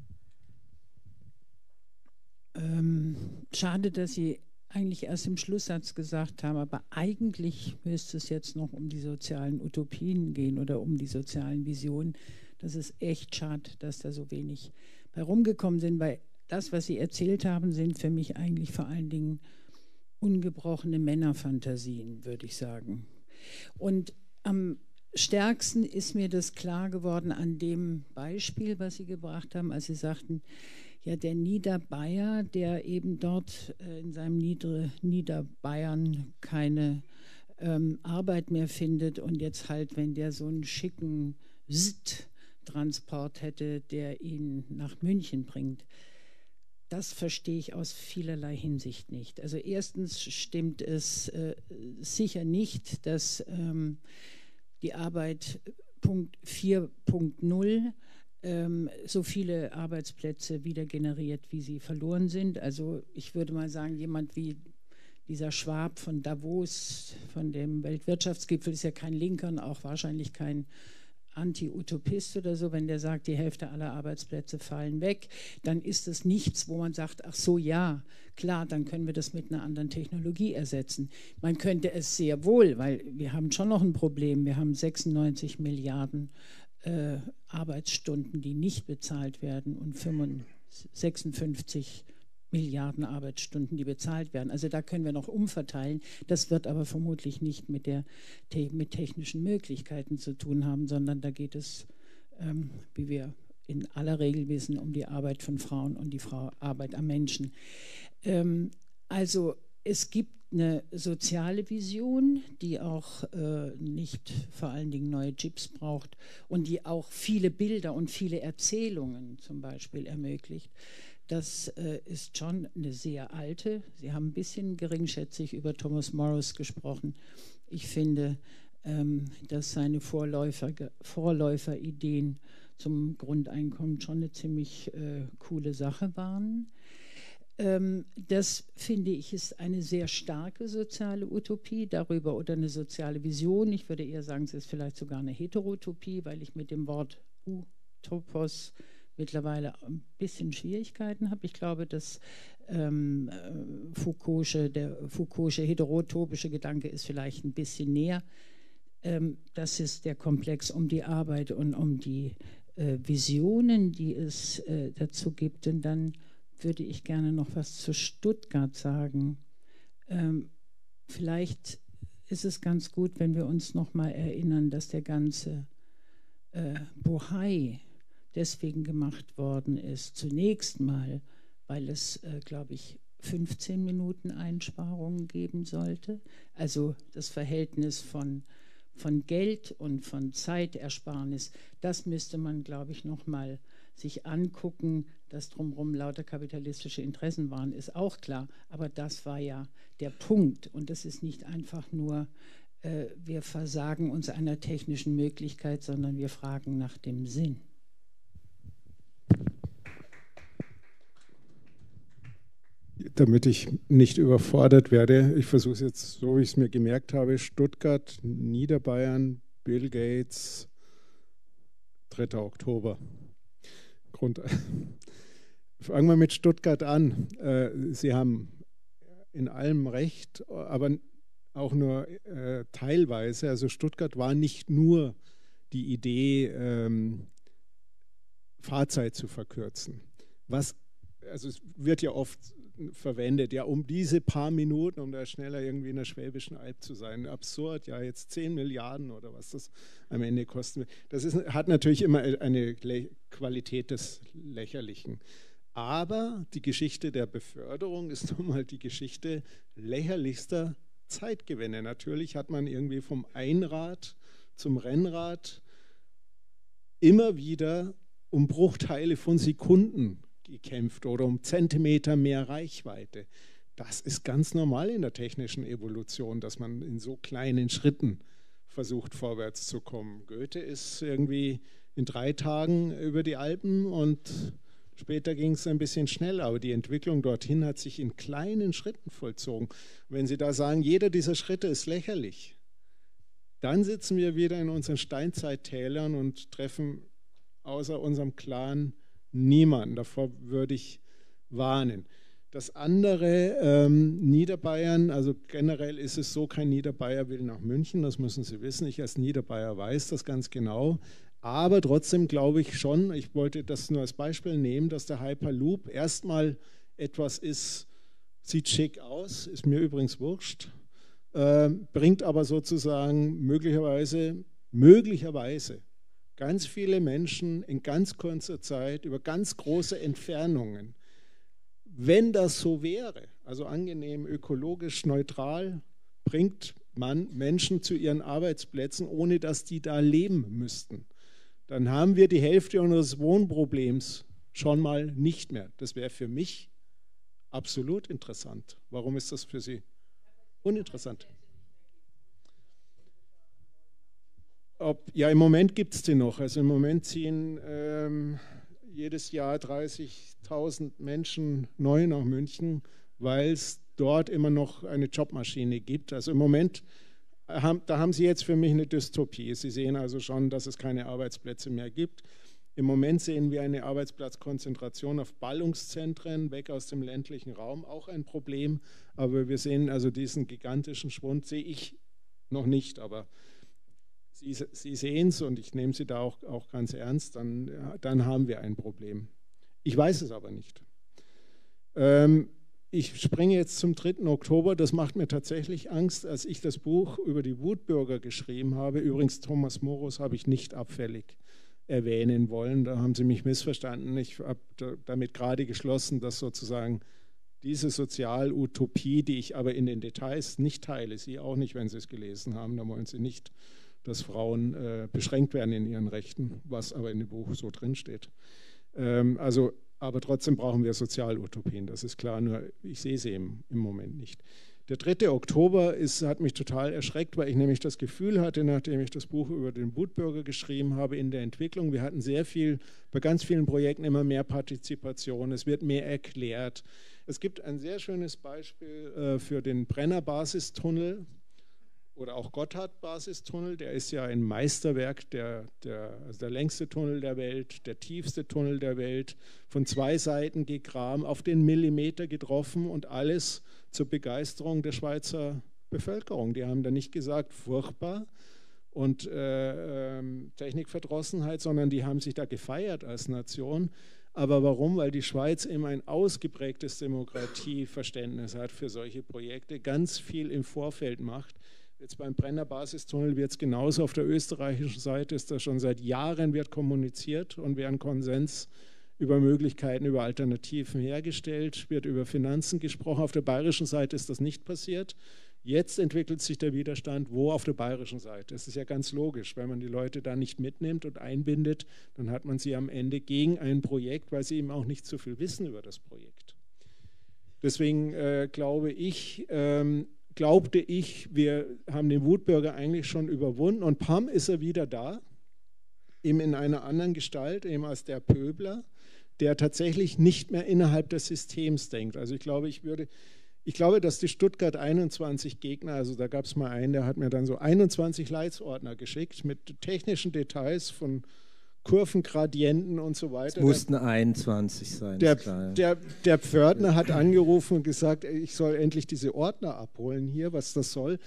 Ähm, schade, dass Sie eigentlich erst im Schlusssatz gesagt haben, aber eigentlich müsste es jetzt noch um die sozialen Utopien gehen oder um die sozialen Visionen. Das ist echt schade, dass da so wenig bei rumgekommen sind, weil das, was Sie erzählt haben, sind für mich eigentlich vor allen Dingen ungebrochene Männerfantasien, würde ich sagen. Und am stärksten ist mir das klar geworden an dem Beispiel, was Sie gebracht haben, als Sie sagten, ja, der Niederbayer, der eben dort äh, in seinem Nieder Niederbayern keine ähm, Arbeit mehr findet und jetzt halt, wenn der so einen schicken Transport hätte, der ihn nach München bringt. Das verstehe ich aus vielerlei Hinsicht nicht. Also erstens stimmt es äh, sicher nicht, dass ähm, die Arbeit Punkt vier Punkt null so viele Arbeitsplätze wieder generiert, wie sie verloren sind. Also ich würde mal sagen, jemand wie dieser Schwab von Davos, von dem Weltwirtschaftsgipfel, ist ja kein Linker und auch wahrscheinlich kein Anti-Utopist oder so. Wenn der sagt, die Hälfte aller Arbeitsplätze fallen weg, dann ist es nichts, wo man sagt, ach so, ja, klar, dann können wir das mit einer anderen Technologie ersetzen. Man könnte es sehr wohl, weil wir haben schon noch ein Problem. Wir haben sechsundneunzig Milliarden Äh, Arbeitsstunden, die nicht bezahlt werden und sechsundfünfzig Milliarden Arbeitsstunden, die bezahlt werden. Also da können wir noch umverteilen. Das wird aber vermutlich nicht mit, der, mit technischen Möglichkeiten zu tun haben, sondern da geht es, ähm, wie wir in aller Regel wissen, um die Arbeit von Frauen und die Frau, Arbeit am Menschen. Ähm, also es gibt eine soziale Vision, die auch äh, nicht vor allen Dingen neue Chips braucht und die auch viele Bilder und viele Erzählungen zum Beispiel ermöglicht. Das äh, ist schon eine sehr alte. Sie haben ein bisschen geringschätzig über Thomas Morris gesprochen. Ich finde, ähm, dass seine Vorläufer, Vorläuferideen zum Grundeinkommen schon eine ziemlich äh, coole Sache waren. Ähm, das, finde ich, ist eine sehr starke soziale Utopie darüber oder eine soziale Vision. Ich würde eher sagen, es ist vielleicht sogar eine Heterotopie, weil ich mit dem Wort Utopos mittlerweile ein bisschen Schwierigkeiten habe. Ich glaube, dass ähm, Foucault'sche, der Foucault'sche heterotopische Gedanke ist vielleicht ein bisschen näher. Ähm, das ist der Komplex um die Arbeit und um die äh, Visionen, die es äh, dazu gibt. Und dann würde ich gerne noch was zu Stuttgart sagen. Ähm, vielleicht ist es ganz gut, wenn wir uns noch mal erinnern, dass der ganze äh, Bohai deswegen gemacht worden ist. Zunächst mal, weil es, äh, glaube ich, fünfzehn Minuten Einsparungen geben sollte. Also das Verhältnis von, von Geld und von Zeitersparnis, das müsste man, glaube ich, noch mal sich angucken. Dass drumherum lauter kapitalistische Interessen waren, ist auch klar. Aber das war ja der Punkt. Und das ist nicht einfach nur, äh, wir versagen uns einer technischen Möglichkeit, sondern wir fragen nach dem Sinn. Damit ich nicht überfordert werde, ich versuche es jetzt so, wie ich es mir gemerkt habe: Stuttgart, Niederbayern, Bill Gates, dritter Oktober. Grund. Fangen wir mit Stuttgart an. Sie haben in allem recht, aber auch nur äh, teilweise. Also Stuttgart war nicht nur die Idee, ähm, Fahrzeit zu verkürzen. Was, also es wird ja oft verwendet, ja, um diese paar Minuten, um da schneller irgendwie in der Schwäbischen Alb zu sein. Absurd, ja, jetzt zehn Milliarden oder was das am Ende kosten wird. Das ist, hat natürlich immer eine Qualität des Lächerlichen. Aber die Geschichte der Beförderung ist nun mal die Geschichte lächerlichster Zeitgewinne. Natürlich hat man irgendwie vom Einrad zum Rennrad immer wieder um Bruchteile von Sekunden gekämpft oder um Zentimeter mehr Reichweite. Das ist ganz normal in der technischen Evolution, dass man in so kleinen Schritten versucht, vorwärts zu kommen. Goethe ist irgendwie in drei Tagen über die Alpen und später ging es ein bisschen schneller, aber die Entwicklung dorthin hat sich in kleinen Schritten vollzogen. Wenn Sie da sagen, jeder dieser Schritte ist lächerlich, dann sitzen wir wieder in unseren Steinzeittälern und treffen außer unserem Clan niemanden. Davor würde ich warnen. Das andere, ähm, Niederbayern, also generell ist es so, kein Niederbayer will nach München, das müssen Sie wissen. Ich als Niederbayer weiß das ganz genau. Aber trotzdem glaube ich schon, ich wollte das nur als Beispiel nehmen, dass der Hyperloop erstmal etwas ist, sieht schick aus, ist mir übrigens wurscht, äh, bringt aber sozusagen möglicherweise, möglicherweise ganz viele Menschen in ganz kurzer Zeit über ganz große Entfernungen. Wenn das so wäre, also angenehm ökologisch neutral, bringt man Menschen zu ihren Arbeitsplätzen, ohne dass die da leben müssten. Dann haben wir die Hälfte unseres Wohnproblems schon mal nicht mehr. Das wäre für mich absolut interessant. Warum ist das für Sie uninteressant? Ob, ja, im Moment gibt es die noch. Also im Moment ziehen ähm, jedes Jahr dreißigtausend Menschen neu nach München, weil es dort immer noch eine Jobmaschine gibt. Also im Moment, haben, da haben Sie jetzt für mich eine Dystopie. Sie sehen also schon, dass es keine Arbeitsplätze mehr gibt. Im Moment sehen wir eine Arbeitsplatzkonzentration auf Ballungszentren, weg aus dem ländlichen Raum, auch ein Problem. Aber wir sehen also diesen gigantischen Schwund, sehe ich noch nicht, aber Sie, Sie sehen es und ich nehme Sie da auch, auch ganz ernst, dann, dann haben wir ein Problem. Ich weiß es aber nicht. Ähm, ich springe jetzt zum dritten Oktober. Das macht mir tatsächlich Angst, als ich das Buch über die Wutbürger geschrieben habe. Übrigens, Thomas Morus habe ich nicht abfällig erwähnen wollen. Da haben Sie mich missverstanden. Ich habe damit gerade geschlossen, dass sozusagen diese Sozialutopie, die ich aber in den Details nicht teile, Sie auch nicht, wenn Sie es gelesen haben, da wollen Sie nicht, dass Frauen äh, beschränkt werden in ihren Rechten, was aber in dem Buch so drinsteht. Ähm, also, aber trotzdem brauchen wir Sozialutopien, das ist klar, nur ich sehe sie im, im Moment nicht. Der dritte Oktober ist, hat mich total erschreckt, weil ich nämlich das Gefühl hatte, nachdem ich das Buch über den Wutbürger geschrieben habe, in der Entwicklung, wir hatten sehr viel, bei ganz vielen Projekten immer mehr Partizipation, es wird mehr erklärt. Es gibt ein sehr schönes Beispiel äh, für den Brenner-Basistunnel oder auch Gotthard-Basistunnel, der ist ja ein Meisterwerk, der, der, also der längste Tunnel der Welt, der tiefste Tunnel der Welt, von zwei Seiten gegraben, auf den Millimeter getroffen und alles zur Begeisterung der Schweizer Bevölkerung. Die haben da nicht gesagt, furchtbar und äh, äh, Technikverdrossenheit, sondern die haben sich da gefeiert als Nation. Aber warum? Weil die Schweiz eben ein ausgeprägtes Demokratieverständnis hat für solche Projekte, ganz viel im Vorfeld macht. Jetzt beim Brenner-Basistunnel wird es genauso. Auf der österreichischen Seite ist das schon seit Jahren wird kommuniziert und wird ein Konsens über Möglichkeiten, über Alternativen hergestellt, wird über Finanzen gesprochen. Auf der bayerischen Seite ist das nicht passiert. Jetzt entwickelt sich der Widerstand, wo auf der bayerischen Seite. Das ist ja ganz logisch, wenn man die Leute da nicht mitnimmt und einbindet, dann hat man sie am Ende gegen ein Projekt, weil sie eben auch nicht so viel wissen über das Projekt. Deswegen äh, glaube ich, ähm, glaubte ich, wir haben den Wutbürger eigentlich schon überwunden und pam ist er wieder da, eben in einer anderen Gestalt, eben als der Pöbler, der tatsächlich nicht mehr innerhalb des Systems denkt. Also ich glaube, ich würde... Ich glaube, dass die Stuttgart einundzwanzig Gegner, also da gab es mal einen, der hat mir dann so einundzwanzig Leitsordner geschickt mit technischen Details von Kurvengradienten und so weiter. Es mussten einundzwanzig sein. Der, klar. der, der Pförtner hat angerufen und gesagt, ich soll endlich diese Ordner abholen hier, was das soll.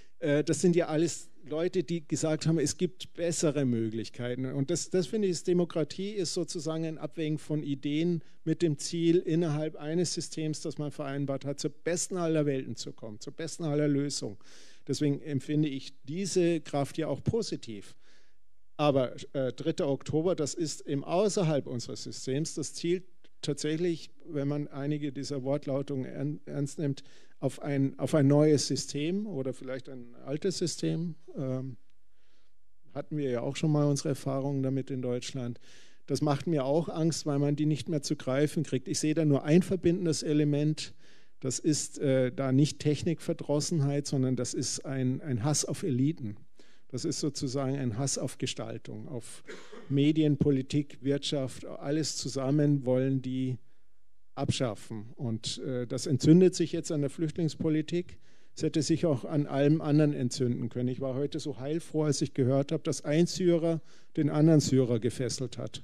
Das sind ja alles Leute, die gesagt haben, es gibt bessere Möglichkeiten. Und das, das finde ich, ist Demokratie ist sozusagen ein Abwägen von Ideen mit dem Ziel, innerhalb eines Systems, das man vereinbart hat, zur besten aller Welten zu kommen, zur besten aller Lösung. Deswegen empfinde ich diese Kraft ja auch positiv. Aber äh, dritter Oktober, das ist im außerhalb unseres Systems, das zielt tatsächlich, wenn man einige dieser Wortlautungen ernst nimmt, auf ein, auf ein neues System oder vielleicht ein altes System. Ähm, hatten wir ja auch schon mal unsere Erfahrungen damit in Deutschland. Das macht mir auch Angst, weil man die nicht mehr zu greifen kriegt. Ich sehe da nur ein verbindendes Element. Das ist äh, da nicht Technikverdrossenheit, sondern das ist ein, ein Hass auf Eliten. Das ist sozusagen ein Hass auf Gestaltung, auf Medien, Politik, Wirtschaft, alles zusammen wollen die abschaffen. Und äh, das entzündet sich jetzt an der Flüchtlingspolitik. Es hätte sich auch an allem anderen entzünden können. Ich war heute so heilfroh, als ich gehört habe, dass ein Syrer den anderen Syrer gefesselt hat.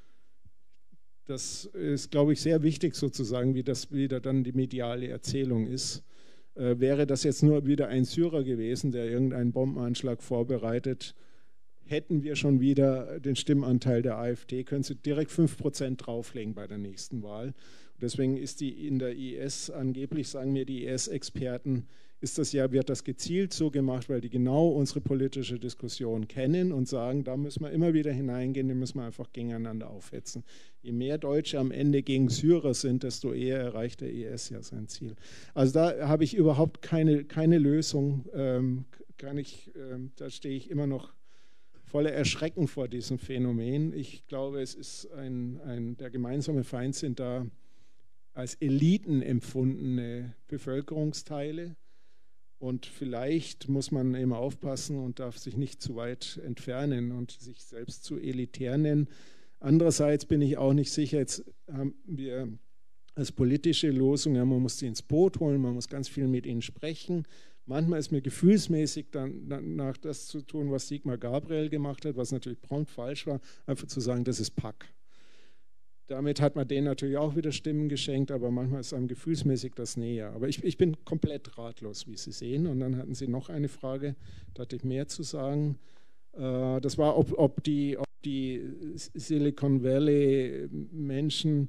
Das ist, glaube ich, sehr wichtig sozusagen, wie das wieder dann die mediale Erzählung ist. Äh, wäre das jetzt nur wieder ein Syrer gewesen, der irgendeinen Bombenanschlag vorbereitet, hätten wir schon wieder den Stimmanteil der AfD, können Sie direkt fünf Prozent drauflegen bei der nächsten Wahl. Deswegen ist die in der I S, angeblich sagen mir die I S-Experten, ist das ja, wird das gezielt so gemacht, weil die genau unsere politische Diskussion kennen und sagen, da müssen wir immer wieder hineingehen, die müssen wir einfach gegeneinander aufhetzen. Je mehr Deutsche am Ende gegen Syrer sind, desto eher erreicht der I S ja sein Ziel. Also da habe ich überhaupt keine, keine Lösung, ähm, kann ich, ähm, da stehe ich immer noch voller Erschrecken vor diesem Phänomen. Ich glaube, es ist ein, ein, der gemeinsame Feind sind da als Eliten empfundene Bevölkerungsteile. Und vielleicht muss man eben aufpassen und darf sich nicht zu weit entfernen und sich selbst zu elitär nennen. Andererseits bin ich auch nicht sicher, jetzt haben wir als politische Losung, ja, man muss sie ins Boot holen, man muss ganz viel mit ihnen sprechen. Manchmal ist mir gefühlsmäßig dann, dann nach das zu tun, was Sigmar Gabriel gemacht hat, was natürlich prompt falsch war, einfach zu sagen, das ist Pack. Damit hat man denen natürlich auch wieder Stimmen geschenkt, aber manchmal ist einem gefühlsmäßig das näher. Aber ich, ich bin komplett ratlos, wie Sie sehen. Und dann hatten Sie noch eine Frage, da hatte ich mehr zu sagen. Äh, das war, ob, ob, die, ob die Silicon Valley Menschen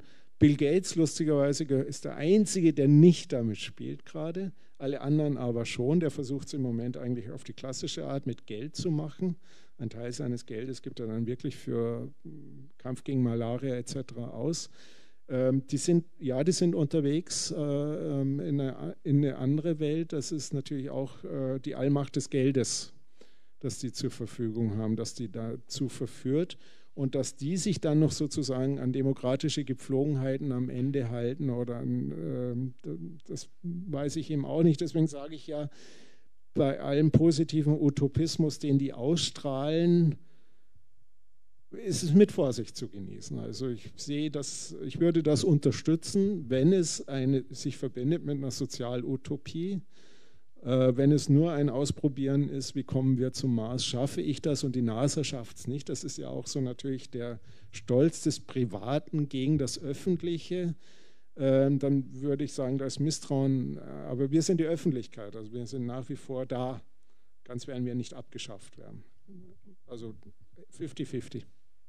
Bill Gates lustigerweise ist der Einzige, der nicht damit spielt gerade, alle anderen aber schon. Der versucht es im Moment eigentlich auf die klassische Art mit Geld zu machen. Ein Teil seines Geldes gibt er dann wirklich für Kampf gegen Malaria et cetera aus. Ähm, die sind, ja, die sind unterwegs äh, in, eine, in eine andere Welt. Das ist natürlich auch äh, die Allmacht des Geldes, das die zur Verfügung haben, dass die dazu verführt und dass die sich dann noch sozusagen an demokratische Gepflogenheiten am Ende halten oder an, äh, das weiß ich eben auch nicht. Deswegen sage ich ja, bei allem positiven Utopismus, den die ausstrahlen, ist es mit Vorsicht zu genießen. Also ich sehe das, ich würde das unterstützen, wenn es eine, sich verbindet mit einer Sozialutopie, äh, wenn es nur ein Ausprobieren ist, wie kommen wir zum Mars, schaffe ich das und die NASA schafft es nicht. Das ist ja auch so natürlich der Stolz des Privaten gegen das Öffentliche. Äh, dann würde ich sagen, da ist Misstrauen, aber wir sind die Öffentlichkeit, also wir sind nach wie vor da, ganz werden wir nicht abgeschafft werden. Also fifty fifty.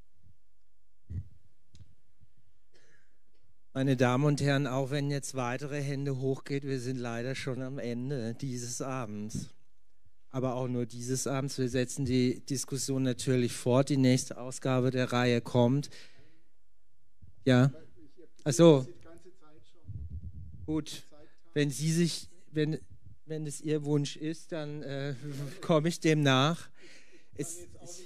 Meine Damen und Herren, auch wenn jetzt weitere Hände hochgeht, wir sind leider schon am Ende dieses Abends. Aber auch nur dieses Abends. Wir setzen die Diskussion natürlich fort. Die nächste Ausgabe der Reihe kommt. Ja? Achso. Gut. Wenn Sie sich, wenn, wenn es Ihr Wunsch ist, dann äh, komme ich dem nach. Es, es,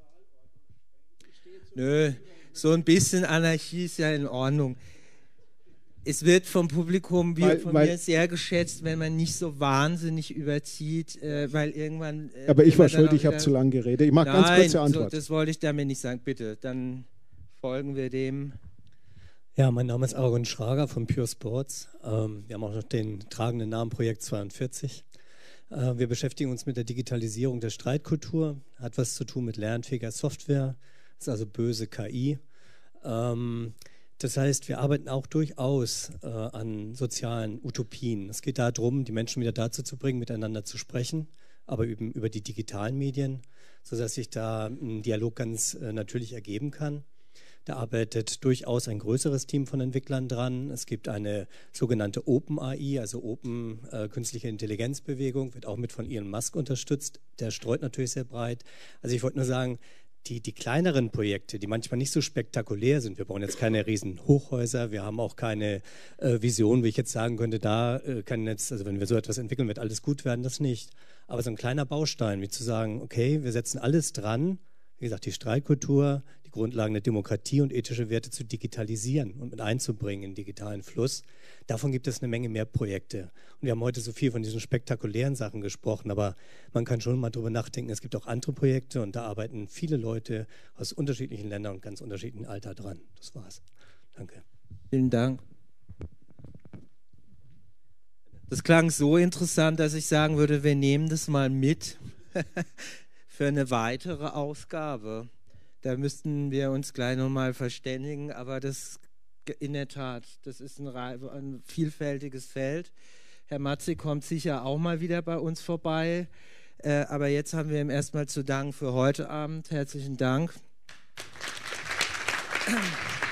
nö, so ein bisschen Anarchie ist ja in Ordnung. Es wird vom Publikum wie weil, von weil, mir sehr geschätzt, wenn man nicht so wahnsinnig überzieht, äh, weil irgendwann... Äh, aber ich war schuld, ich habe zu lange geredet. Ich mache ganz kurze Antwort. So, das wollte ich damit nicht sagen. Bitte, dann folgen wir dem. Ja, mein Name ist Aaron Schrager von Pure Sports. Ähm, wir haben auch noch den tragenden Namen Projekt zweiundvierzig. Äh, wir beschäftigen uns mit der Digitalisierung der Streitkultur, hat was zu tun mit lernfähiger Software, ist also böse K I. Ähm, Das heißt, wir arbeiten auch durchaus äh, an sozialen Utopien. Es geht darum, die Menschen wieder dazu zu bringen, miteinander zu sprechen, aber eben über die digitalen Medien, sodass sich da ein Dialog ganz äh, natürlich ergeben kann. Da arbeitet durchaus ein größeres Team von Entwicklern dran. Es gibt eine sogenannte Open A I, also Open äh, Künstliche Intelligenzbewegung, wird auch mit von Elon Musk unterstützt. Der streut natürlich sehr breit. Also ich wollte nur sagen, Die, die kleineren Projekte, die manchmal nicht so spektakulär sind, wir bauen jetzt keine riesen Hochhäuser, wir haben auch keine äh, Vision, wie ich jetzt sagen könnte, da äh, kann jetzt, also wenn wir so etwas entwickeln, wird alles gut werden, das nicht. Aber so ein kleiner Baustein, wie zu sagen, okay, wir setzen alles dran, wie gesagt, die Streitkultur, die Grundlagen der Demokratie und ethische Werte zu digitalisieren und mit einzubringen in den digitalen Fluss. Davon gibt es eine Menge mehr Projekte. Und wir haben heute so viel von diesen spektakulären Sachen gesprochen, aber man kann schon mal drüber nachdenken, es gibt auch andere Projekte und da arbeiten viele Leute aus unterschiedlichen Ländern und ganz unterschiedlichen Alter dran. Das war's. Danke. Vielen Dank. Das klang so interessant, dass ich sagen würde, wir nehmen das mal mit für eine weitere Ausgabe. Da müssten wir uns gleich nochmal verständigen, aber das in der Tat, das ist ein, ein vielfältiges Feld. Herr Matze kommt sicher auch mal wieder bei uns vorbei, äh, aber jetzt haben wir ihm erstmal zu danken für heute Abend. Herzlichen Dank. Applaus